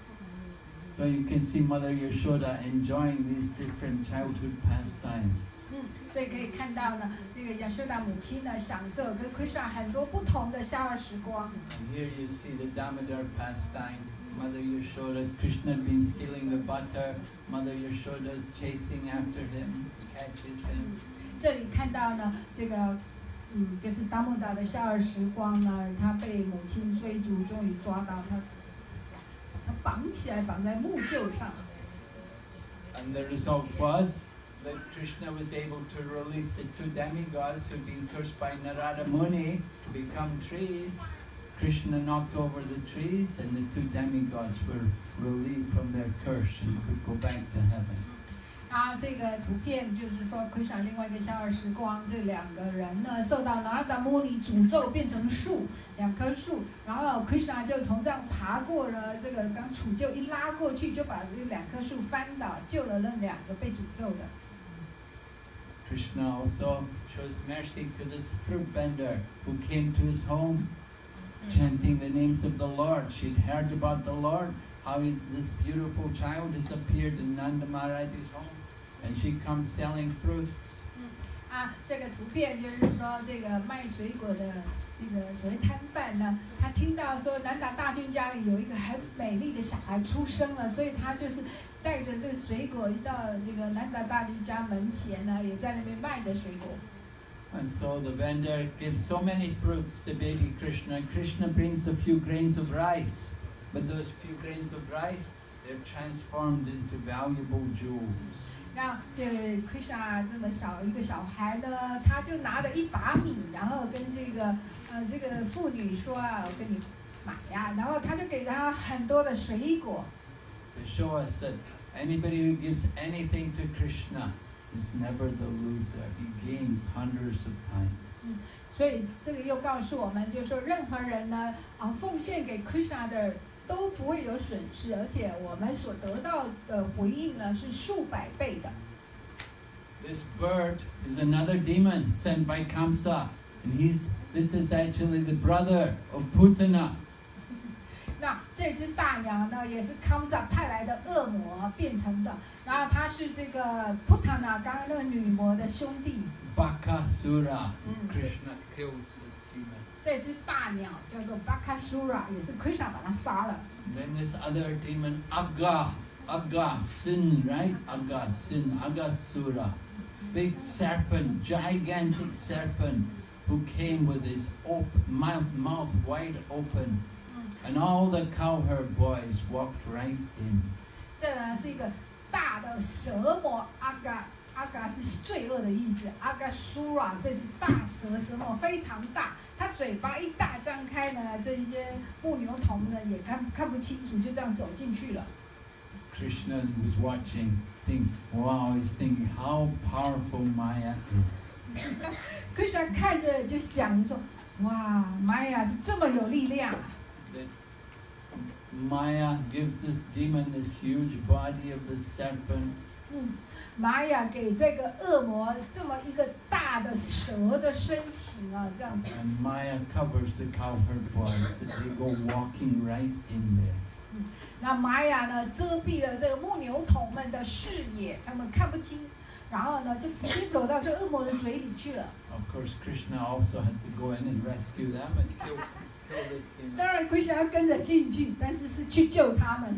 So you can see Mother Yashoda enjoying these different childhood pastimes. 所以可以看到呢，这个 Yashoda 母亲呢享受跟 Krishna 很多不同的夏日时光。 And here you see the Damodar pastime. Mother Yashoda, Krishna had been stealing the butter. Mother Yashoda chasing after him, catches him. 这里看到呢，这个就是达摩达的夏日时光呢，他被母亲追逐，终于抓到他绑起来，绑在木臼上。 And the result was that Krishna was able to release the two demigods who had been cursed by Narada Muni to become trees. Krishna knocked over the trees, and the two demigods were relieved from their curse and could go back to heaven. 这个图片就是说 Krishna 另外一个小儿时光，这两个人呢受到 Narada Muni 诅咒变成树，2棵树，然后 Krishna 就从这样爬过了这个刚杵臼一拉过去，就把这2棵树翻倒，救了那2个被诅咒的。 Krishna also shows mercy to this fruit vendor who came to his home, chanting the names of the Lord. She'd heard about the Lord, how this beautiful child has appeared in Nanda Maharaj's home, and she comes selling fruits. 这个图片就是说，这个卖水果的这个所谓摊贩呢，他听到说南达大君家里有一个很美丽的小孩出生了，所以他就是带着这个水果一到这个南达大君家门前呢，也在那边卖着水果。 And so the vendor gives so many fruits to baby Krishna. Krishna brings a few grains of rice, but those few grains of rice, they're transformed into valuable jewels. 那这个 Krishna 这么小一个小孩呢，他就拿着1把米，然后跟这个妇女说我跟你买呀，然后他就给他很多的水果。 To show us that anybody who gives anything to Krishna is never the loser. He gains hundreds of times. 所以这个又告诉我们，就是说任何人呢，奉献给 Krishna 的都不会有损失，而且我们所得到的回应呢是数百倍的。 This bird is another demon sent by Kamsa, and this is actually the brother of Putana. 那这只大鸟呢，也是 Kamsa 派来的恶魔变成的，然后它是这个 Putana 刚刚那个女魔的兄弟。 Bakasura. Krishna kills this demon. 这只大鸟叫做 Bakasura， 也是 Krishna 把它杀了。 Then this other demon, Agga, sin, right? Aggasura. Big serpent, gigantic serpent, who came with his mouth wide open. And all the cowherd boys walked right in. 这呢是一个大的蛇魔，阿嘎是罪恶的意思，阿嘎苏拉这是大蛇魔，非常大，它嘴巴一大张开呢，这些牧牛童呢也看不清楚，就这样走进去了。 Krishna was watching, he's thinking how powerful Maya is. Krishna 看着就想说，哇，Maya 是这么有力量。 Maya gives this demon this huge body of the serpent. 玛雅给这个恶魔这么一个大的蛇的身形这样子。 And Maya covers the cowherd boys, that they go walking right in there. 那玛雅呢，遮蔽了这个牧牛童们的视野，他们看不清，然后呢，就直接走到这恶魔的嘴里去了。 Of course, Krishna also had to go in and rescue them and kill this demon. 当然 ，Krishna 要跟着进去，但是是去救他们。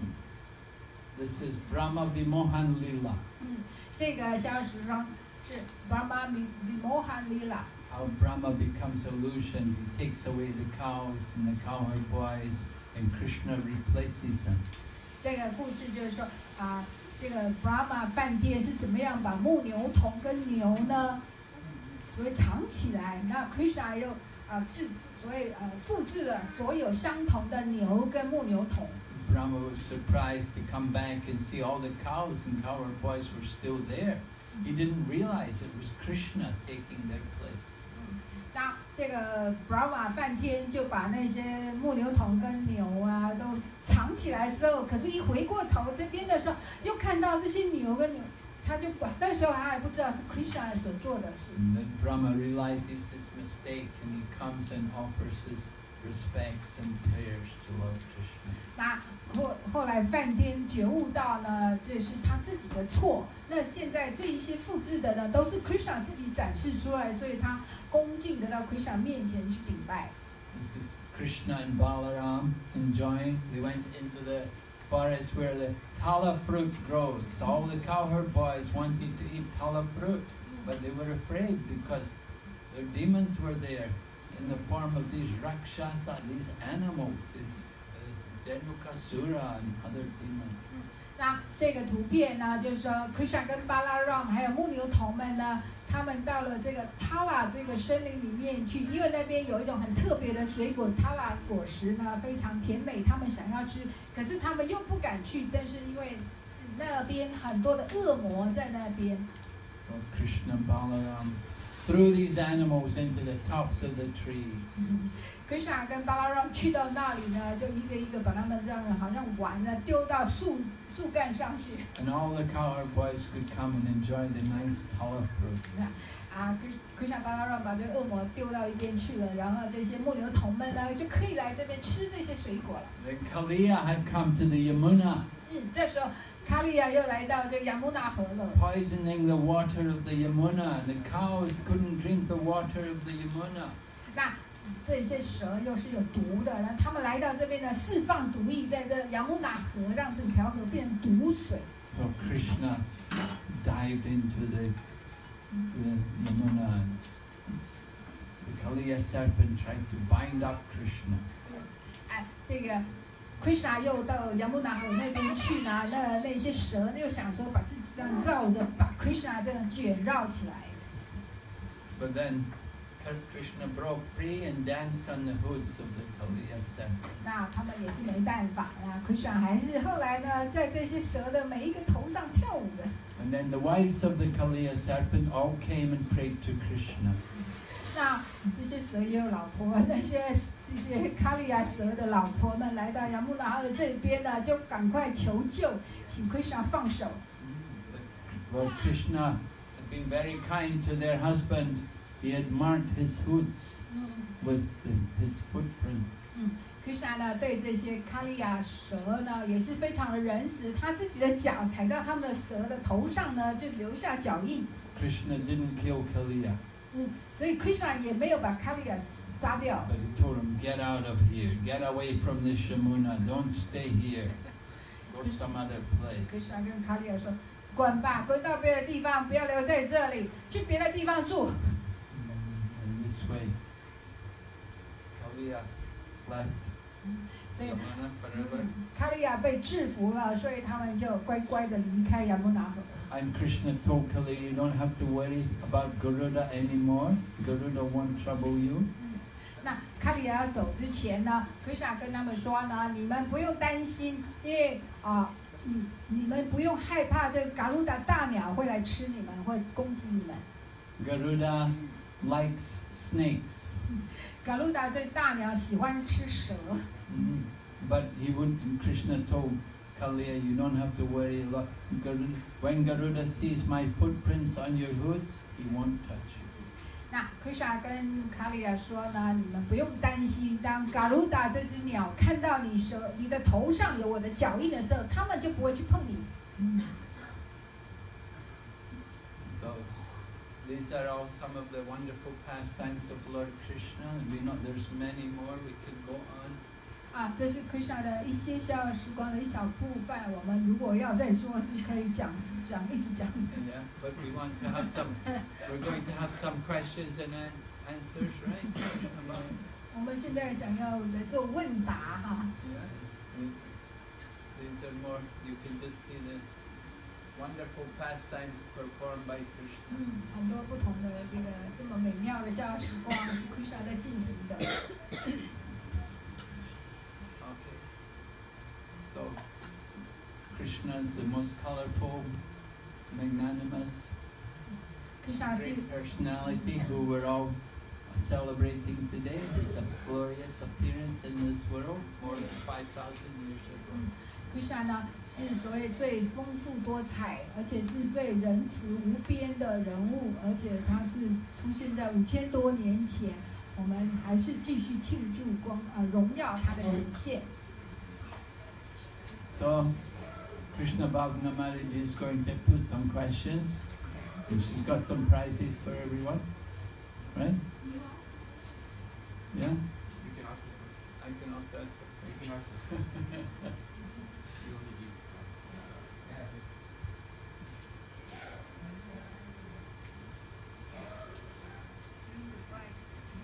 This is Brahma Vimohan Lila. 这个小时装是 Brahma Vimohan Lila. How Brahma becomes illusioned, he takes away the cows and the cowherd boys, and Krishna replaces them. 这个故事就是说这个 Brahma 梵天是怎么样把牧牛童跟牛呢，所谓藏起来，那 Krishna 又是所谓复制了所有相同的牛跟牧牛童。 Brahma was surprised to come back and see all the cows and cowherd boys were still there. He didn't realize it was Krishna taking their place. 那这个 Brahma 梵天就把那些牧牛童跟牛都藏起来之后，可是一回过头这边的时候，又看到这些牛跟牛，他就那时候他还不知道是 Krishna 所做的事。 And then Brahma realizes his mistake and he comes and offers his respects and prayers to Lord Krishna. 那后来梵天觉悟到呢，这是他自己的错。那现在这一些复制的呢，都是 Krishna 自己展示出来，所以他恭敬的到 Krishna 面前去顶拜。 This is Krishna and Balaram enjoying. They went into the forest where the tala fruit grows. All the cowherd boys wanted to eat tala fruit, but they were afraid because their demons were there in the form of these rakshasa, these animals, Dhenukasura and other demons. 那这个图片呢，就是说 Krishna 跟巴拉让还有牧牛童们呢，他们到了这个 Tala 这个森林里面去，因为那边有一种很特别的水果 Tala 果实呢，非常甜美，他们想要吃，可是他们又不敢去，但是因为那边很多的恶魔在那边。 So Krishna Balaram threw these animals into the tops of the trees. Krishna 跟巴拉让去到那里呢，就一个一个把他们这样的好像玩呢，丢到树干上去。 And all the cowherd boys could come and enjoy the nice tala fruits. Krishna 巴拉让把这恶魔丢到一边去了，然后这些牧牛童们呢，就可以来这边吃这些水果了。 Then Kaliya had come to the Yamuna. 这时候卡利亚又来到这个雅穆纳河了。 Poisoning the water of the Yamuna. The cows couldn't drink the water of the Yamuna. 那这些蛇又是有毒的，那他们来到这边呢，释放毒液，在这雅穆纳河让整条河变成毒水。 So Krishna dived into the Yamuna. The Kaliya serpent tried to bind up Krishna. 这个 Krishna 又到雅穆纳河那边去呢，那些蛇又想说把自己这样绕着，把 Krishna 这样卷绕起来。 But then Krishna broke free and danced on the hoods of the Kaliya serpent. 那他们也是没办法，那 Krishna 还是后来呢，在这些蛇的每一个头上跳舞的。 And then the wives of the Kaliya serpent all came and prayed to Krishna. 那这些蛇也有老婆，这些卡利亚蛇的老婆们来到雅穆纳河这边呢，就赶快求救，请 Krishna 放手。 Lord Krishna had been very kind to their husband. He had marked his hoods with his footprints. Krishna 呢，对这些卡利亚蛇呢，也是非常的仁慈，他自己的脚踩到他们的蛇的头上呢，就留下脚印。 Krishna didn't kill Kaliya. 所以 Krishna 也没有把卡利亚杀掉。 But he told him, get out of here, get away from this Yamuna, don't stay here, go some other place. Krishna 跟卡利亚说，滚吧，滚到别的地方，不要留在这里，去别的地方住。 And this way, Kaliya left Yamuna forever. 卡利亚被制服了，所以他们就乖乖的离开雅穆纳河。 And Krishna told Kaliya, you don't have to worry about Garuda anymore. Garuda won't trouble you. 那卡利亚要走之前呢 ，Krishna 跟他们说呢，你们不用担心，因为你们不用害怕这个嘎鲁达大鸟会来吃你们，会攻击你们。 Garuda likes snakes. 嘎鲁达这大鸟喜欢吃蛇。 But Krishna told Kaliya, you don't have to worry a lot. When Garuda sees my footprints on your hoods, he won't touch you. 那 Krishna 跟卡利亚说呢，你们不用担心，当嘎鲁达这只鸟看到你的头上有我的脚印的时候，他们就不会去碰你。 So these are all some of the wonderful pastimes of Lord Krishna. There's many more we could go on. 这是 Krishna 的一些小时光的一小部分，我们如果要再说，是可以一直讲。 Yeah, but we want to have some. We're going to have some questions and answers, right? 我们现在想要来做问答哈。 Yeah, these are more. You can just see the wonderful pastimes performed by Krishna. 很多不同的这么美妙的小时光是 Krishna 在进行的。 Okay. So Krishna is the most colorful, magnanimous, great personality who we're all celebrating today. His glorious appearance in this world more than 5,000 years ago. Krishna 呢是所谓最丰富多彩，而且是最仁慈无边的人物，而且他是出现在5000多年前，我们还是继续庆祝荣耀他的显现。 So Krishna Bhavana Maharaj is going to put some questions. She's got some prizes for everyone, right? Yeah? I can also answer.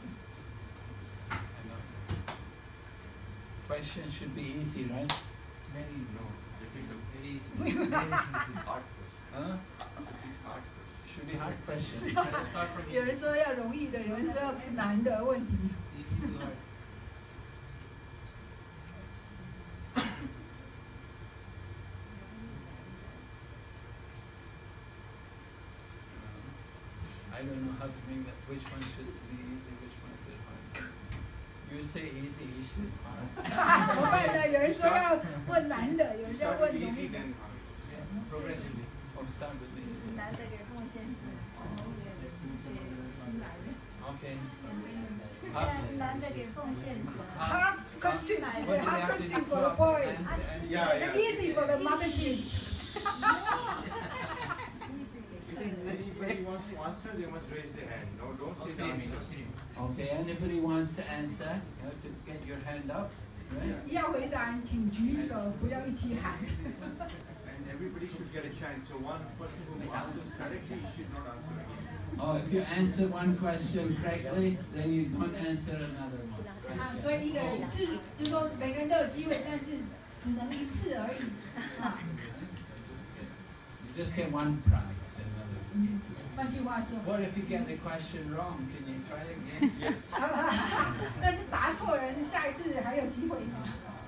Questions should be easy, right? very difficult. Very easy. Hard Huh? hard Should be hard question. Let's start from 有人 easy. 说要容易的，有人说要难的问题。 Easy to hard. I don't know how to make that. Which one should be easy? Which one is hard? You say easy, he says hard. 怎么办呢？有人说要问难的，有人说要 Start 问 with 容 easy 易的。 then hard. Yeah. Progressively. I'll start with the easy. 男的给奉献子，女的给吃奶的。 Okay. 男的给奉献子。 Hard question, she What said do we hard have to question do for the to boy. answer? Yeah, Easy for the mother kids. If anybody wants to answer, they must raise their hand. No, don't say the answer. Okay, anybody wants to answer, you have to get your hand up, right? 要回答请举手，不要一起喊。 And everybody should get a chance. So one person who answers correctly should not answer again. Oh, if you answer one question correctly, then you don't answer another one. 啊，所以一个人就是说每个人都有机会，但是只能一次而已。啊， You just get one prize. Another. 换句话说， What if you get the question wrong? Can you try again? Yes. 但是答错人，下一次还有机会吗？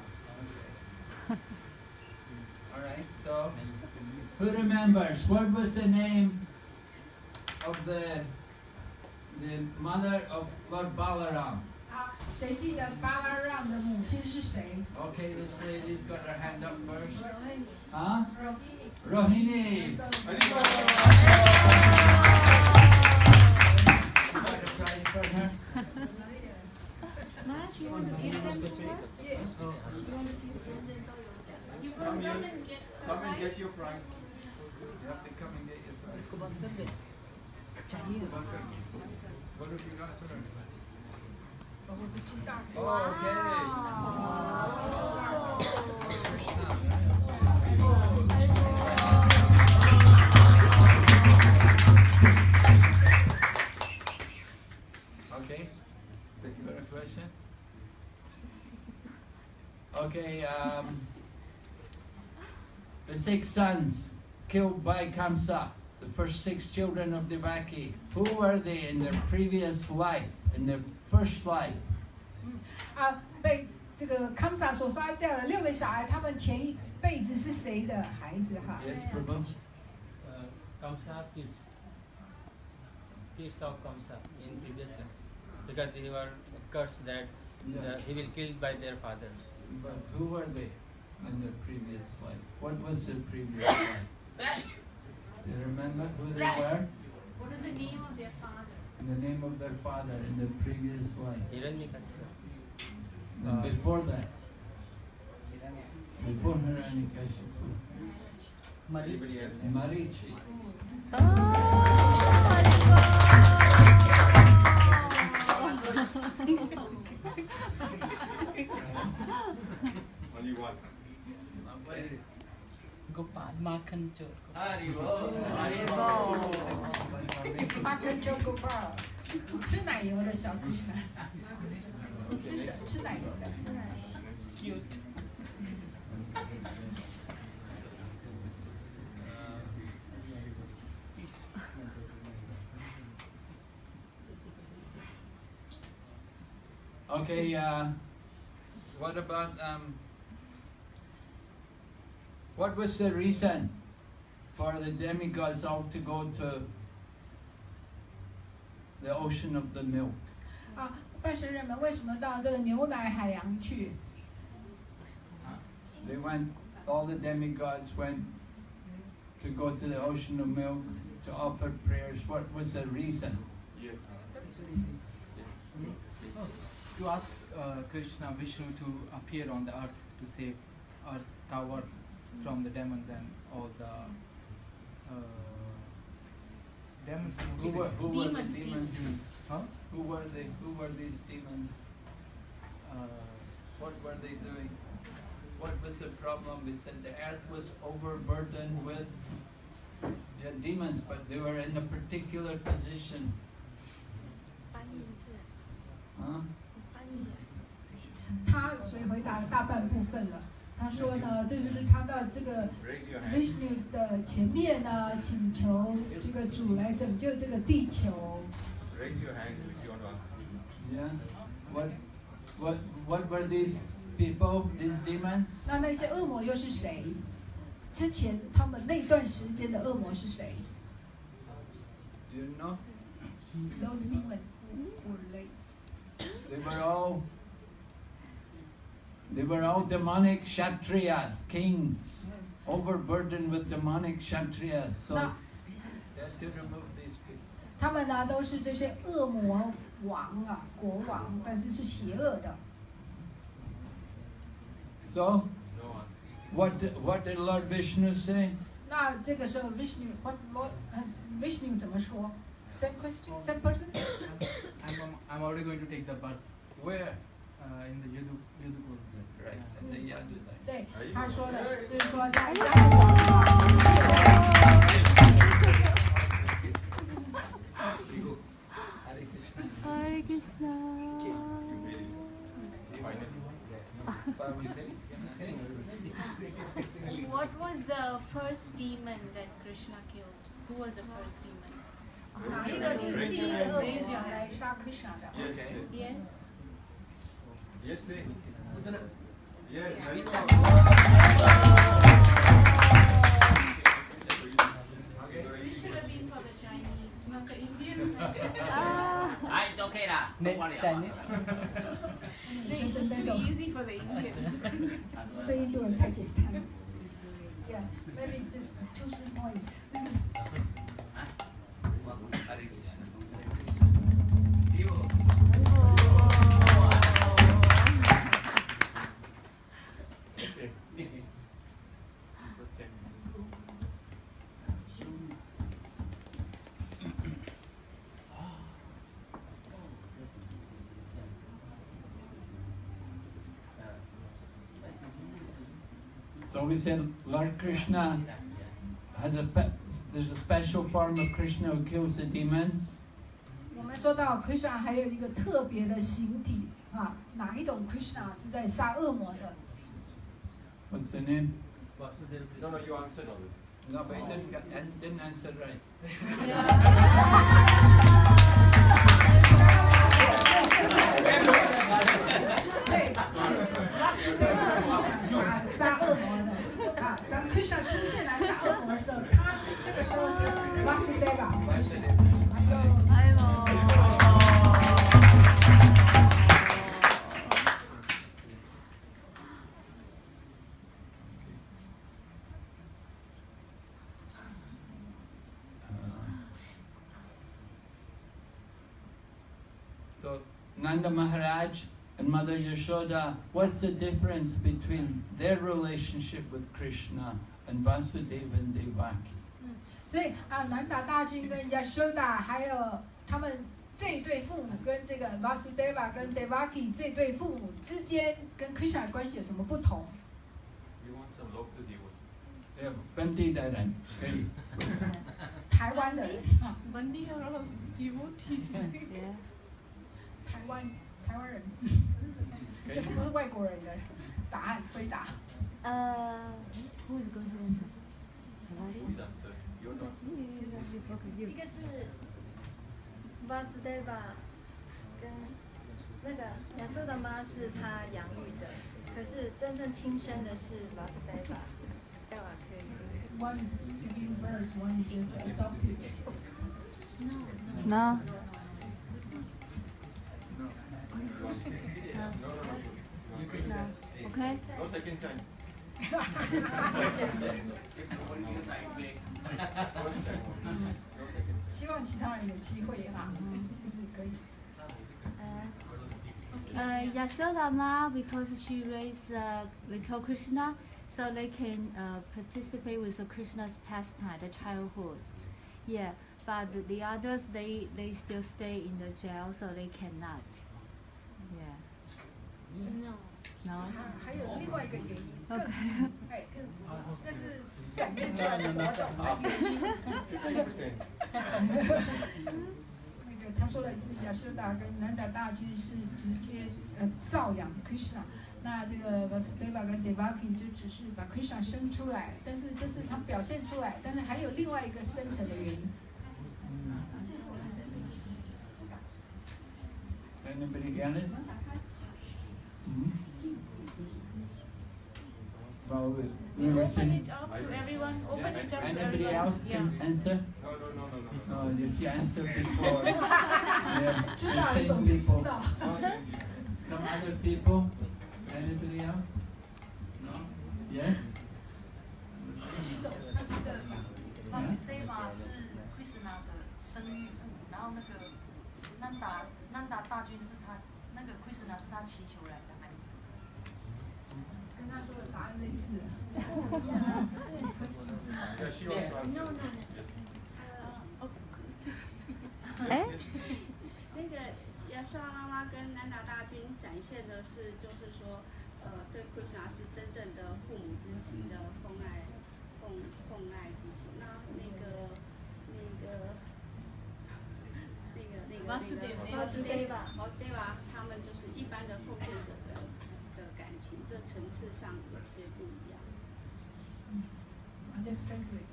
All right. So, who remembers what was the name of the mother of Lord Balaram? 好，谁记得巴拉让的母亲是谁？ Okay, this lady's got her hand up first. 容易 Huh? 容易。 Rohini. You got a prize for her? Mark, you want to give them to her? Yes. You want to give them都有奖。 Come here. Come and get your prize. You have to come and get your prize. इसको बंद कर दे चाहिए What have you got for her? 我会不知道。 Oh, okay. Thank you for the question. Okay, the 6 sons killed by Kamsa, the first 6 children of Devaki, who were they in their previous life, in their first life? 啊，被这个康萨所杀掉了6个小孩，他们前一辈子是谁的孩子哈？ Yes, Prabhu? Kamsa kids of Kamsa in previous life, because they were cursed that he will killed by their father. But who were they in their previous life? What was their previous life? Do you remember who they were? What is the name of their father? The name of their father in their previous life. Hiranyakashipu. And before that, before Hiranyakashipu, Anybody else? Marichi. Only one. Okay. Gopal माखन चोर 他跟 Jogo Bar 吃奶油的小女孩，吃奶油的。 cute Okay, what about, what was the reason for the demigods all to go to the ocean of the milk? 啊，拜神人们为什么到这个牛奶海洋去？ They went, all the demigods went to go to the ocean of milk to offer prayers. What was the reason? Yeah. To ask Krishna, Vishnu to appear on the earth to save earth, tower from the demons and all the demons. Who were the Demons. demons? Huh? Who were these demons? What were they doing? What was the problem? We said the earth was overburdened with demons, but they were in a particular position. 翻译一次， Huh? 翻译。 他所以回答了大半部分了。他他说呢，这就是他到这个 Raise your hand. Vishnu 的前面呢，请求这个主来拯救这个地球。 Raise your hand if you want to answer. Yeah. What were these people? These demons? 那些恶魔又是谁？之前他们那段时间的恶魔是谁 Do you know? ？Those demons were like They were all demonic kshatriyas, kings, overburdened with demonic kshatriyas. So No. they had to remove these people. 他们呢都是这些恶魔王啊，国王，但是是邪恶的。 So No answer. what did Lord Vishnu say? 那这个时候 Vishnu 怎么说 ？Same question, same person. I'm already going to take the birth Where? in the Yudhipur. Right. In the Yadudai. 对，他说的就是说在 Hare Krishna. What was the first demon that Krishna killed? Who was the first demon? 哪一个是第一个恶魔来杀 Krishna 的？ Yes. Yes. Yes, say. Yes. Very Which well. This should have been for the Chinese, not the Indians. It's okay lah. Next Chinese. This is too easy for the Indians. 对印度人太简单了。Yeah, maybe just 2-3 points. Hare Krishna. So we said Lord Krishna has there's a special form of Krishna who kills the demons. 我们说到 Krishna 还有一个特别的形体啊，哪一种 Krishna 是在杀恶魔的？ What's the name? No, no, you answered already. No, but he didn't answer right. 对，是杀恶魔的啊。当 Krishna 出现来杀恶魔的时候，他那个时候是 Vasudeva。 So Nanda Maharaj and Mother Yashoda, what's the difference between their relationship with Krishna and Vasudeva and Devaki? 所以啊，南达大君跟 Yashoda 还有他们这对父母跟这个 Vasudeva 跟 Devaki 这对父母之间跟 Krishna 的关系有什么不同？ You want some local devotee. Yeah, Bandidaran. Okay. 台湾的人啊， Bandi are all devotees. 台湾人，这是不是外国人的答案回答？ Who is going to answer? Who's answered? You're not. 一个是 Vasudeva 跟那个亚瑟的妈是他养育的，可是真正亲生的是 Vasudeva。戴瓦克语。 One is giving birth, one is adopted. No. No. Okay. No second time. First time. No second. 希望其他人有机会啊，就是可以。 Yashoda Ma, because she raised little Krishna, so they can participate with the Krishna's pastime, the childhood. Yeah, but the others they still stay in the jail, so they cannot. Yeah. No. No. 还有另外一个原因，更哎更，那是展现出来的某种的原因，就是 50%. 那个他说的是亚修达跟南达大君是直接照养 Krishna， 那这个 Vasudeva 跟 Devaki 就只是把 Krishna 生出来，但是这是他表现出来，但是还有另外一个深层的原因。 Anybody get it? Well, we were Open saying. it up to everyone. Open it up to Anybody everyone. else can answer? No. No, if you answer before, yeah, 知道 the 的 same 总是知 people. 道。 Some other people? Anybody else? No? Yes? 瓦斯德玛是 Krishna 的生育父母，然后那个南达大君是他那个 Krishna 是他祈求来的孩子。 跟他说的答案类似。 Yeah, she also answered. No. 哎， 那个亚瑟妈妈跟南达大君展现的是，就是说，对 Krishna 是真正的父母之情的奉爱之情。那Vasudeva 他们就是一般的奉献者的感情，这层次上有些不一样。 Just translate.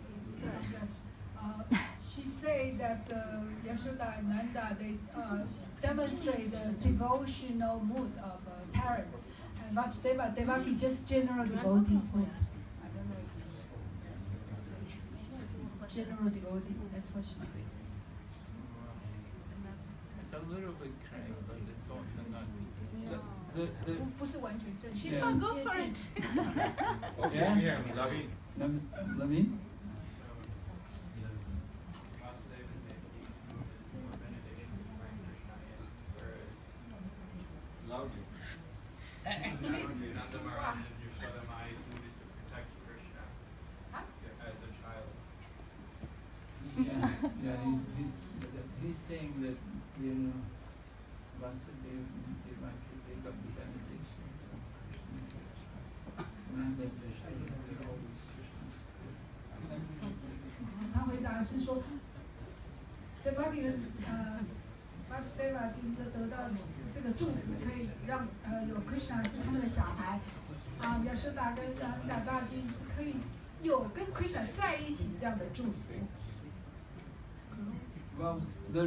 She said that Yashoda and Nanda they demonstrate the devotional mood of parents, and Vasudeva, Devaki just general devotees mood. I don't know if it's general devotee. That's what she said. It's a little bit correct, but it's also not. The 不是完全正确。 Shiva, go for it. Okay, yeah, Lavin. Lavin? Loudly. Nanda Maharaj and Yashoda Mai's mood is to protect Krishna as a child. Yeah, he's saying that, you know, Vasudeva and Devaki, they got the benediction from Krishna. Nanda and Yashoda, they're always Krishna's. 他回答是说 ，Devaki Vasudeva 就是得到这个祝福，可以让有 Krishna 是他们的小孩，Yashoda 跟南达大君是可以有跟 Krishna 在一起这样的祝福。 Well, the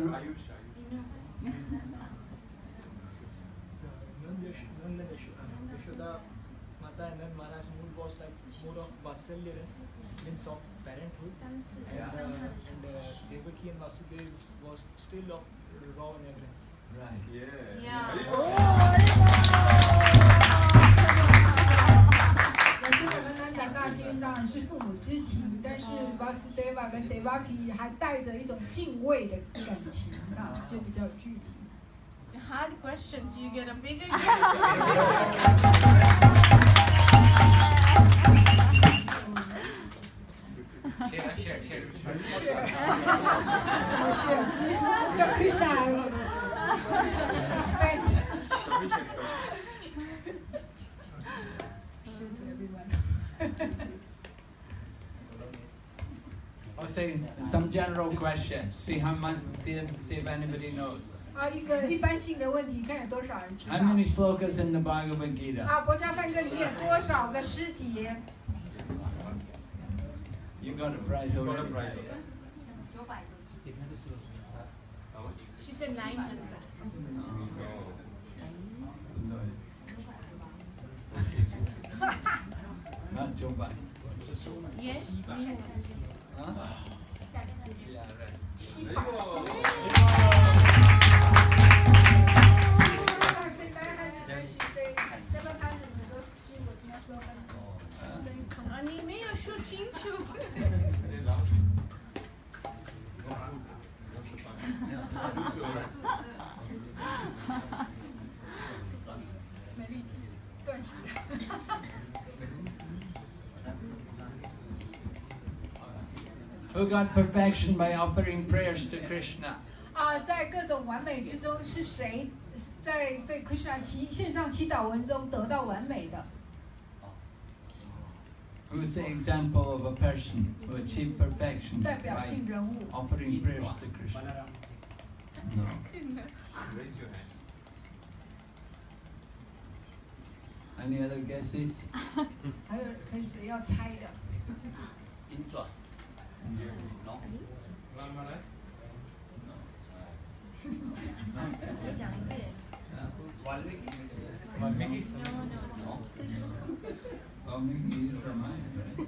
Yashoda Mata and then Maharaj's mood was like more of Vatsalyaras, means of parenthood, and Devaki and Vasudeva was still of raw reverence. Right. Yashoda 跟南达大君当然是父母之情，但是 Vasudeva 跟 Devaki 还带着一种敬畏的感情就比较有距离。 Hard questions, you get a bigger Share. 叫 Krishna expect. Share to everyone. I'll say some general questions. See if anybody knows. 一个一般性的问题，看有多少人知道。 How many slokas in the Bhagavad Gita? 国家梵歌里面有多少个诗节？ You got a prize already. She said 900. No. Not Joe Biden. Yes. Huh? Yeah, right. Ani 没有说清楚。 没力气，断食。 Who got perfection by offering prayers to Krishna? 在各种完美之中，是谁在对 Krishna 献上祈祷文中得到完美的？ Who's the example of a person who achieved perfection 代表性 by 人物。 offering prayers to Krishna? No. Raise your hand. Any other guesses? 还有可以谁要猜的？ Indra. No. No. 再讲一遍。 Valmiki? No. Valmiki is Ramayana, right?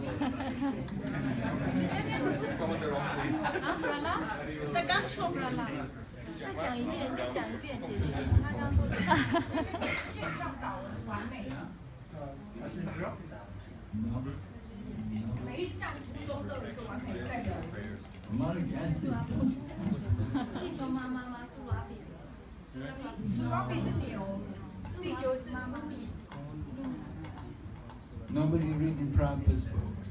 Come on the wrong way. 他刚说不了啦。 再讲一遍，再讲一遍，姐姐，她刚说的。 线上导文完美， No. 每一项题中都有一个完美的代表。 A lot of guesses. 地球妈妈吗？苏拉比。 苏拉比是牛，地球是妈咪。 Nobody reading Prabhupada's books.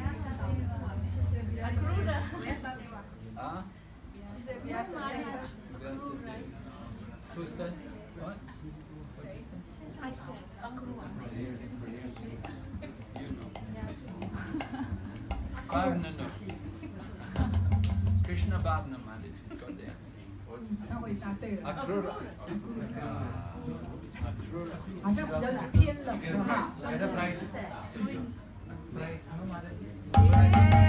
Huh? She said Vyasa. Who's that? What? I said Akrura. You know. Bhavna knows. Krishna Bhavna Maharaj got the answer. 他回答对了。 Akrura. Akrura. 好像比较偏冷的哈。 Get a prize. Prize, no, Mother.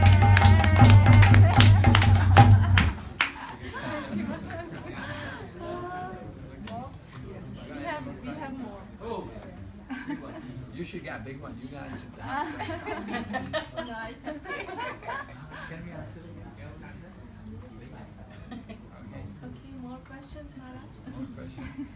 We have more. Oh. You should get a big one. You guys should have. No, it's okay. Can we answer it? Okay. Okay, more questions, Maharaj? More questions?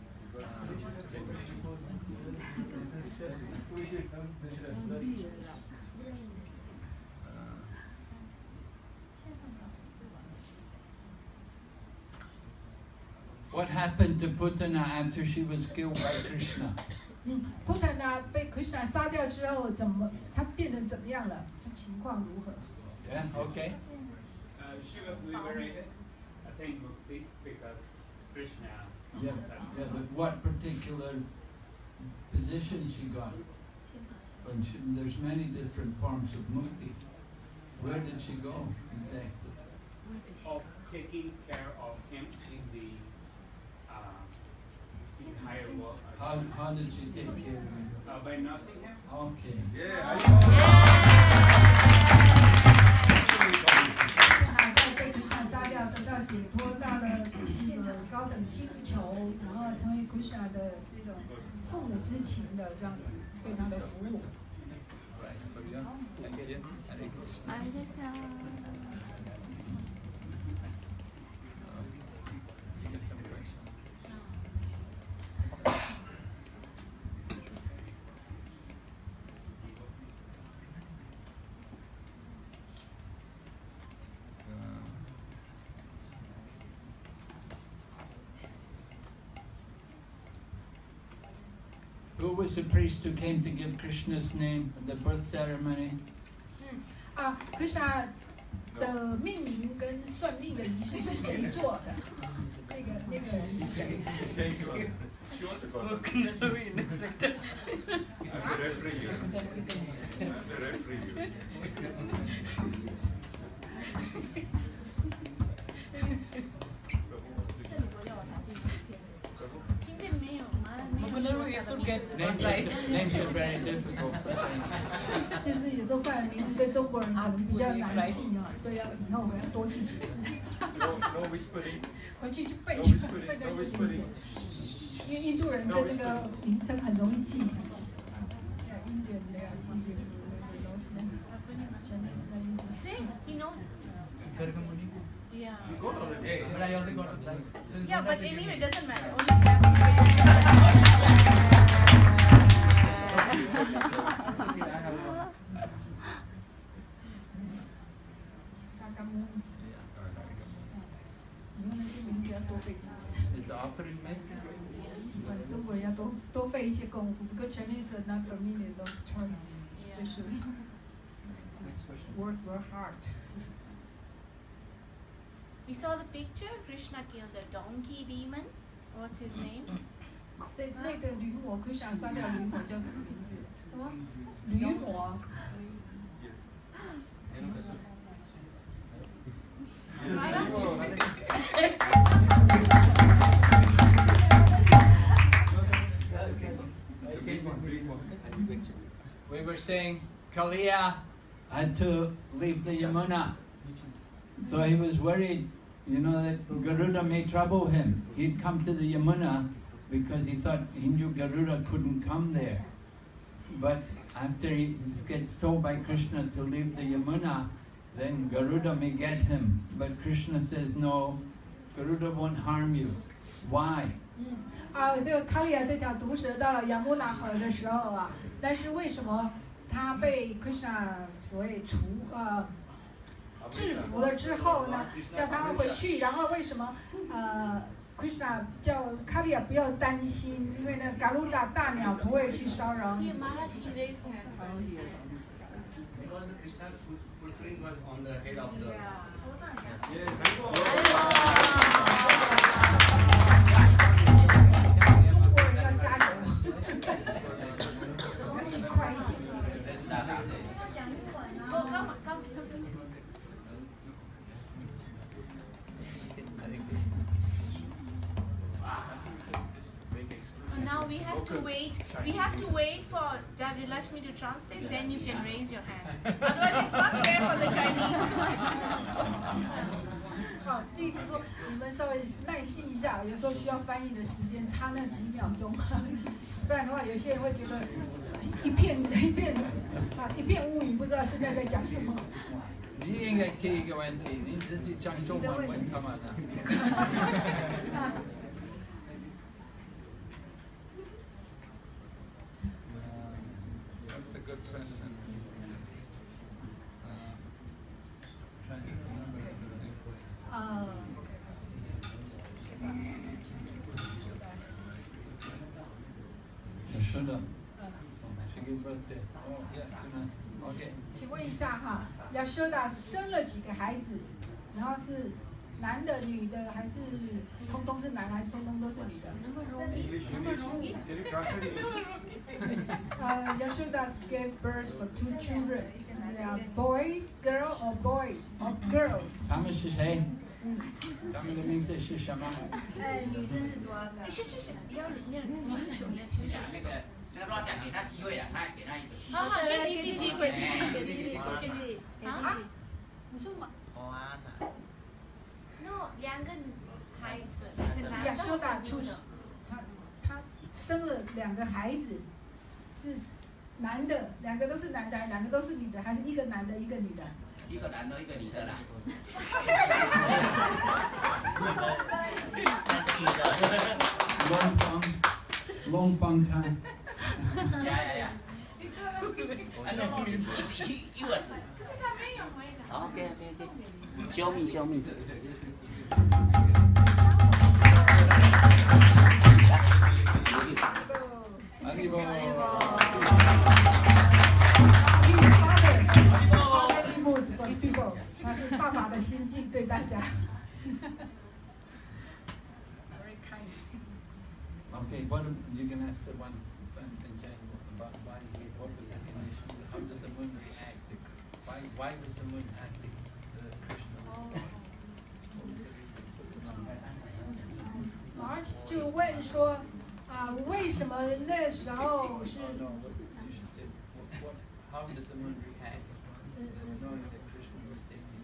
What happened to Putana after she was killed by Krishna? 普坦娜被 Krishna 杀掉之后，他变成怎么样了？他情况如何？ Yeah, okay. She was liberated, attained mukti because Krishna. Yeah, yeah, but what particular position she got? When there's many different forms of mukti. Where did she go exactly? Of taking care of him in the higher world. How did she take care of him? By nursing him. Okay. Yeah. 在被 Krishna 杀掉，得到解脱，到了那个高等星球，然后成为 Krishna 的这种父母之情的这样子对他的服务。 Right, for you. Thank you. Hare Krishna. You get some questions? Who was the priest who came to give Krishna's name at the birth ceremony? Krishna 的命名跟算命的仪式是谁做的？那个人是谁？ She was a god. Look, Naveen, inspector. I'm the referee here. I'm the referee here. 今天没有吗？ Mugunaru, you should get Names right. names are very difficult for Chinese. 就是有时候犯的名字对中国人可能比较难记啊，所以以后我要多记几次。 No whispering. 回去就背 No whispering. 背对 No 名字 whispering.， 因为印度人的那个名称很容易记。Indian 那个 See, he knows. Yeah. You got already. But I only got a like. So it's Yeah, not but that you anyway, it give me- doesn't matter. Only Is the offering made? 中国人要多费一些功夫 ，because Chinese are not familiar with those terms, especially. Work hard. We saw the picture. Krishna killed a donkey demon. What's his name? 那个驴魔，Krishna 杀掉驴魔叫什么名字？什么？驴魔。 Maharaj? We were saying Kaliya had to leave the Yamuna. So he was worried, you know, that Garuda may trouble him. He'd come to the Yamuna because he thought he knew Garuda couldn't come there. But after he gets told by Krishna to leave the Yamuna, then Garuda may get him. But Krishna says, no, Garuda won't harm you. Why? 这个卡利亚这条毒蛇到了雅穆纳河的时候啊，但是为什么他被 Krishna 所谓制服了之后呢？叫他回去，然后为什么Krishna 叫卡利亚不要担心，因为呢Garuda大鸟不会去骚扰你。 Because Krishna's footprint was on the head of the. Now we have to wait. We have to wait for Daddy Lakshmi to translate. Then you can raise your hand. Otherwise, it's not fair for the Chinese. 好，这意思说你们稍微耐心一下，有时候需要翻译的时间差那几秒钟，不然的话，有些人会觉得一片乌云，不知道现在在讲什么。 你应该提一个问题，你自己讲中文问他们呢。That's a good question. Trying to remember. Yashoda. She gave birth there. Oh, yes, okay. 请问一下哈，Yashoda 生了几个孩子？然后是男的、女的，还是通通是男，还是通通都是女的？那么容易。Yashoda gave birth for 2 children. They are boys, girl, or boys, or girls. 他们是谁？他们的名字是什么？ 女生是多少个？ 是要那个不要讲，给他机会啊，他给他一个。好，给你机会，给你。啊？你说什么？No， 2个孩子，是男的。 Yashoda 出生，他生了2个孩子，是男的，2个都是男的，2个都是女的，还是一个男的，一个女的？ 一个男的，一个女的啦。 Long time. Yeah. I don't know. It's yours. 可是他没有回来。Okay. Show me. People， 他是爸爸的心境对大家。 Okay, what you can ask the one friend in China about what was the condition? How did the moon react? Why was the moon acting? Krishna. 马上就问说为什么那时候是 ？How did the moon react? Knowing that Krishna was taking.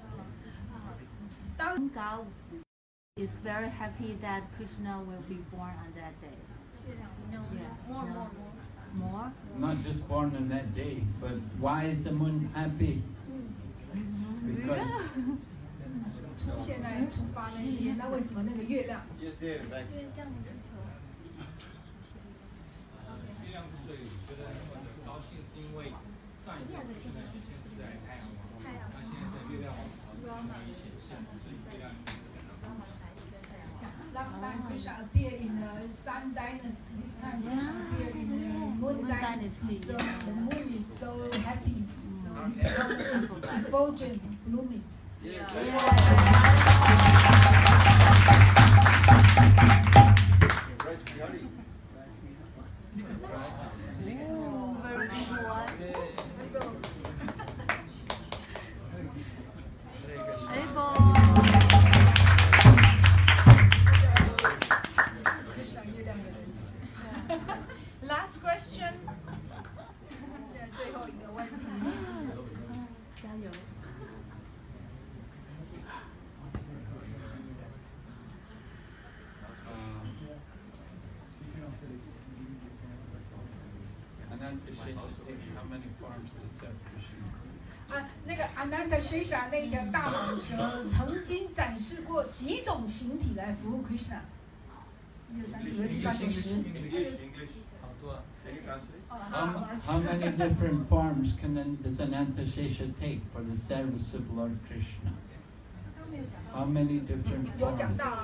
God is very happy that Krishna will be born on that day. More. Not just born on that day, but why is the moon happy? Because 出现在出发那一天，那为什么那个月亮？ 月降地球。 月亮之所以觉得那么的高兴，是因为上一次是在太阳王朝，那现在在月亮王朝可以显现，所以月亮感到。 Last time Krishna appeared in the Sun Dynasty. This time Krishna appeared in the Moon Dynasty. So the moon is so happy, so effulgent, blooming. Very good one. Last question. Anantashesha takes how many forms to serve Krishna? 那个 Anantashesha 那个大蟒蛇曾经展示过几种形体来服务 Krishna。 How many different forms does Anantashesha take for the service of Lord Krishna? How many different forms? 有讲到。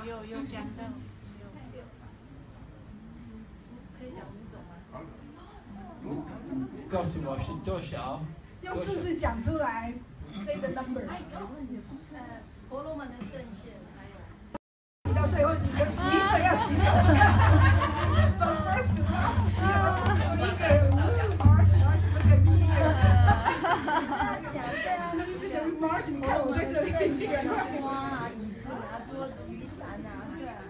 告诉我是多少？ 用数字讲出来 ，say the number。 婆罗门的圣线还有。 你到最后几个急着要举手。From first to last, speaker, March, look at me here。他们就想 March， 你看我在这里，你赶快。 花啊，椅子啊，桌子、雨伞啊，对啊。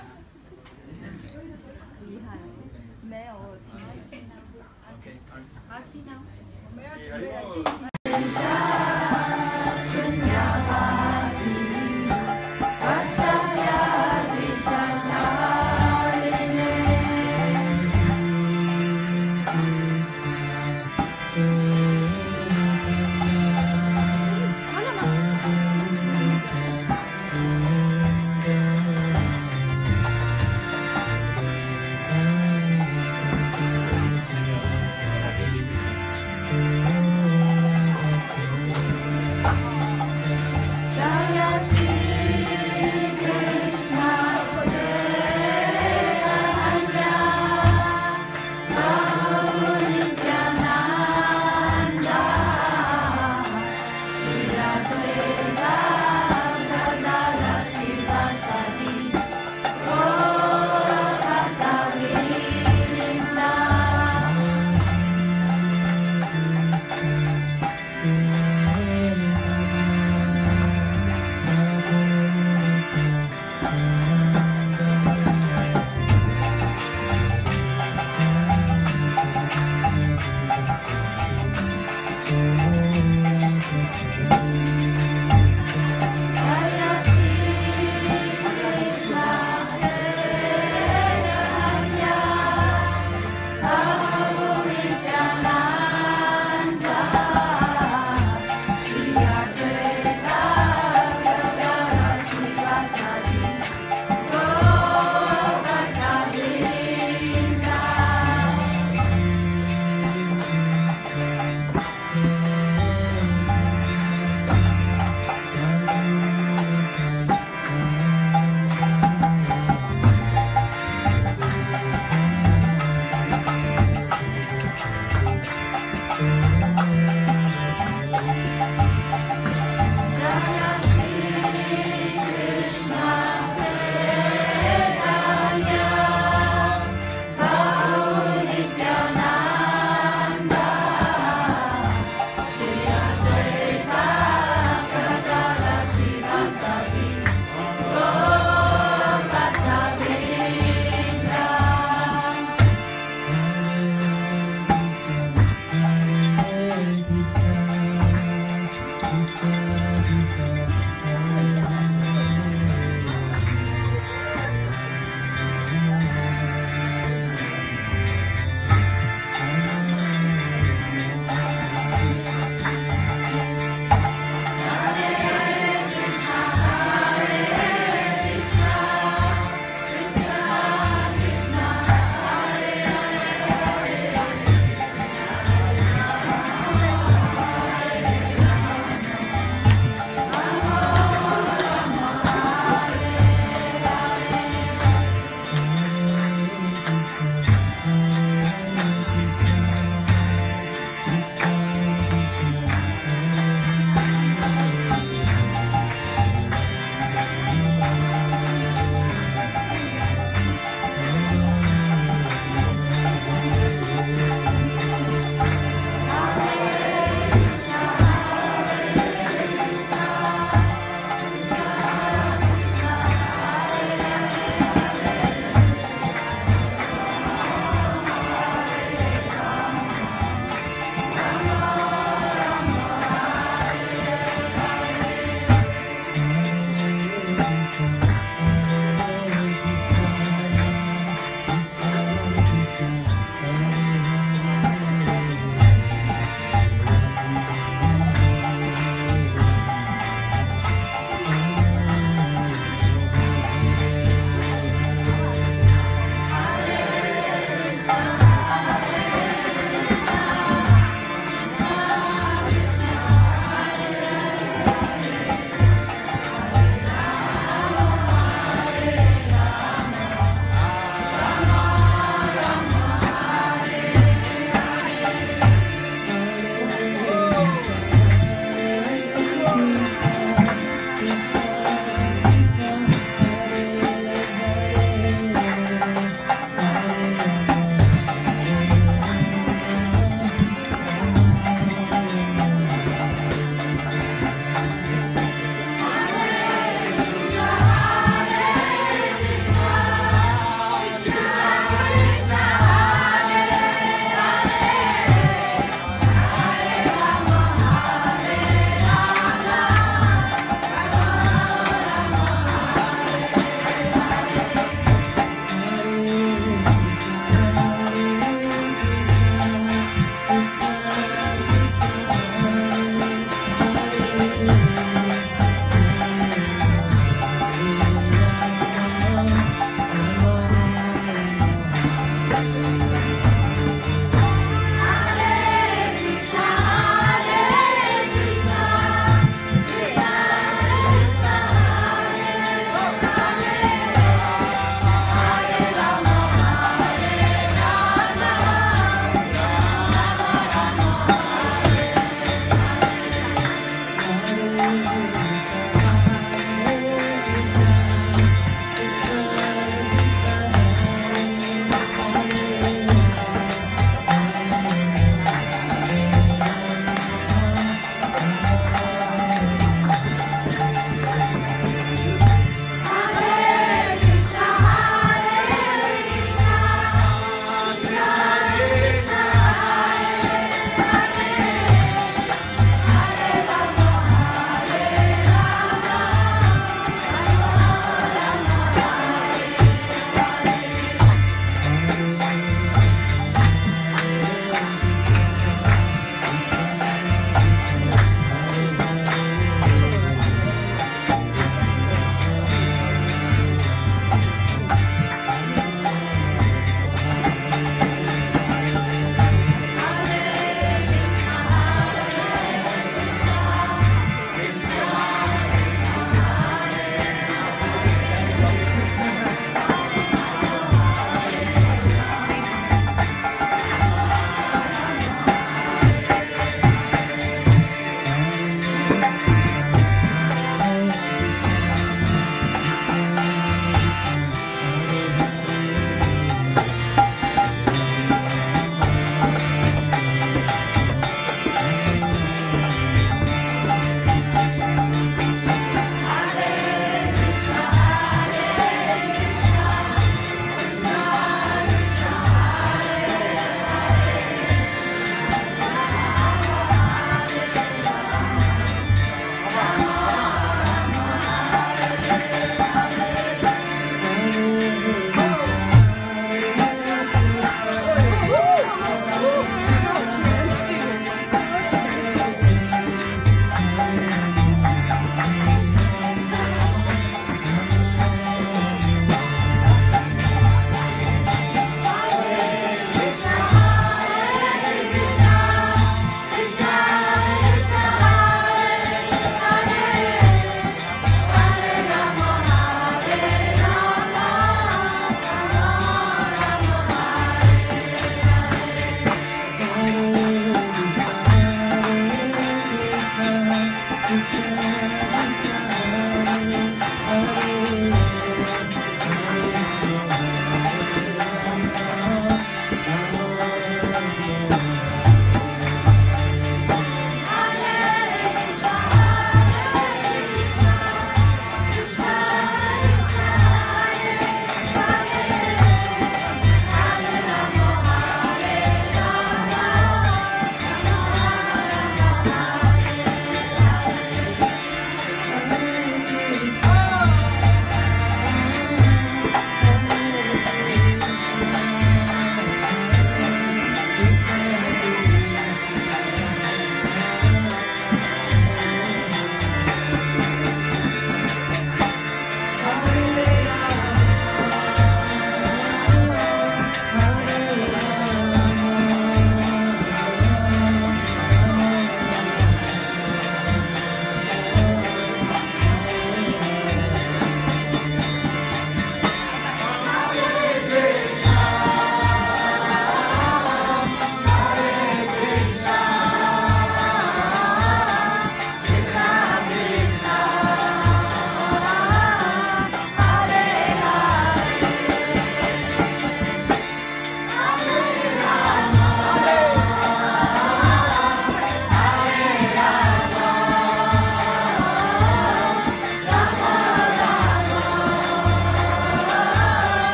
厉害，没有我听。 好，平常我们要准备来进行。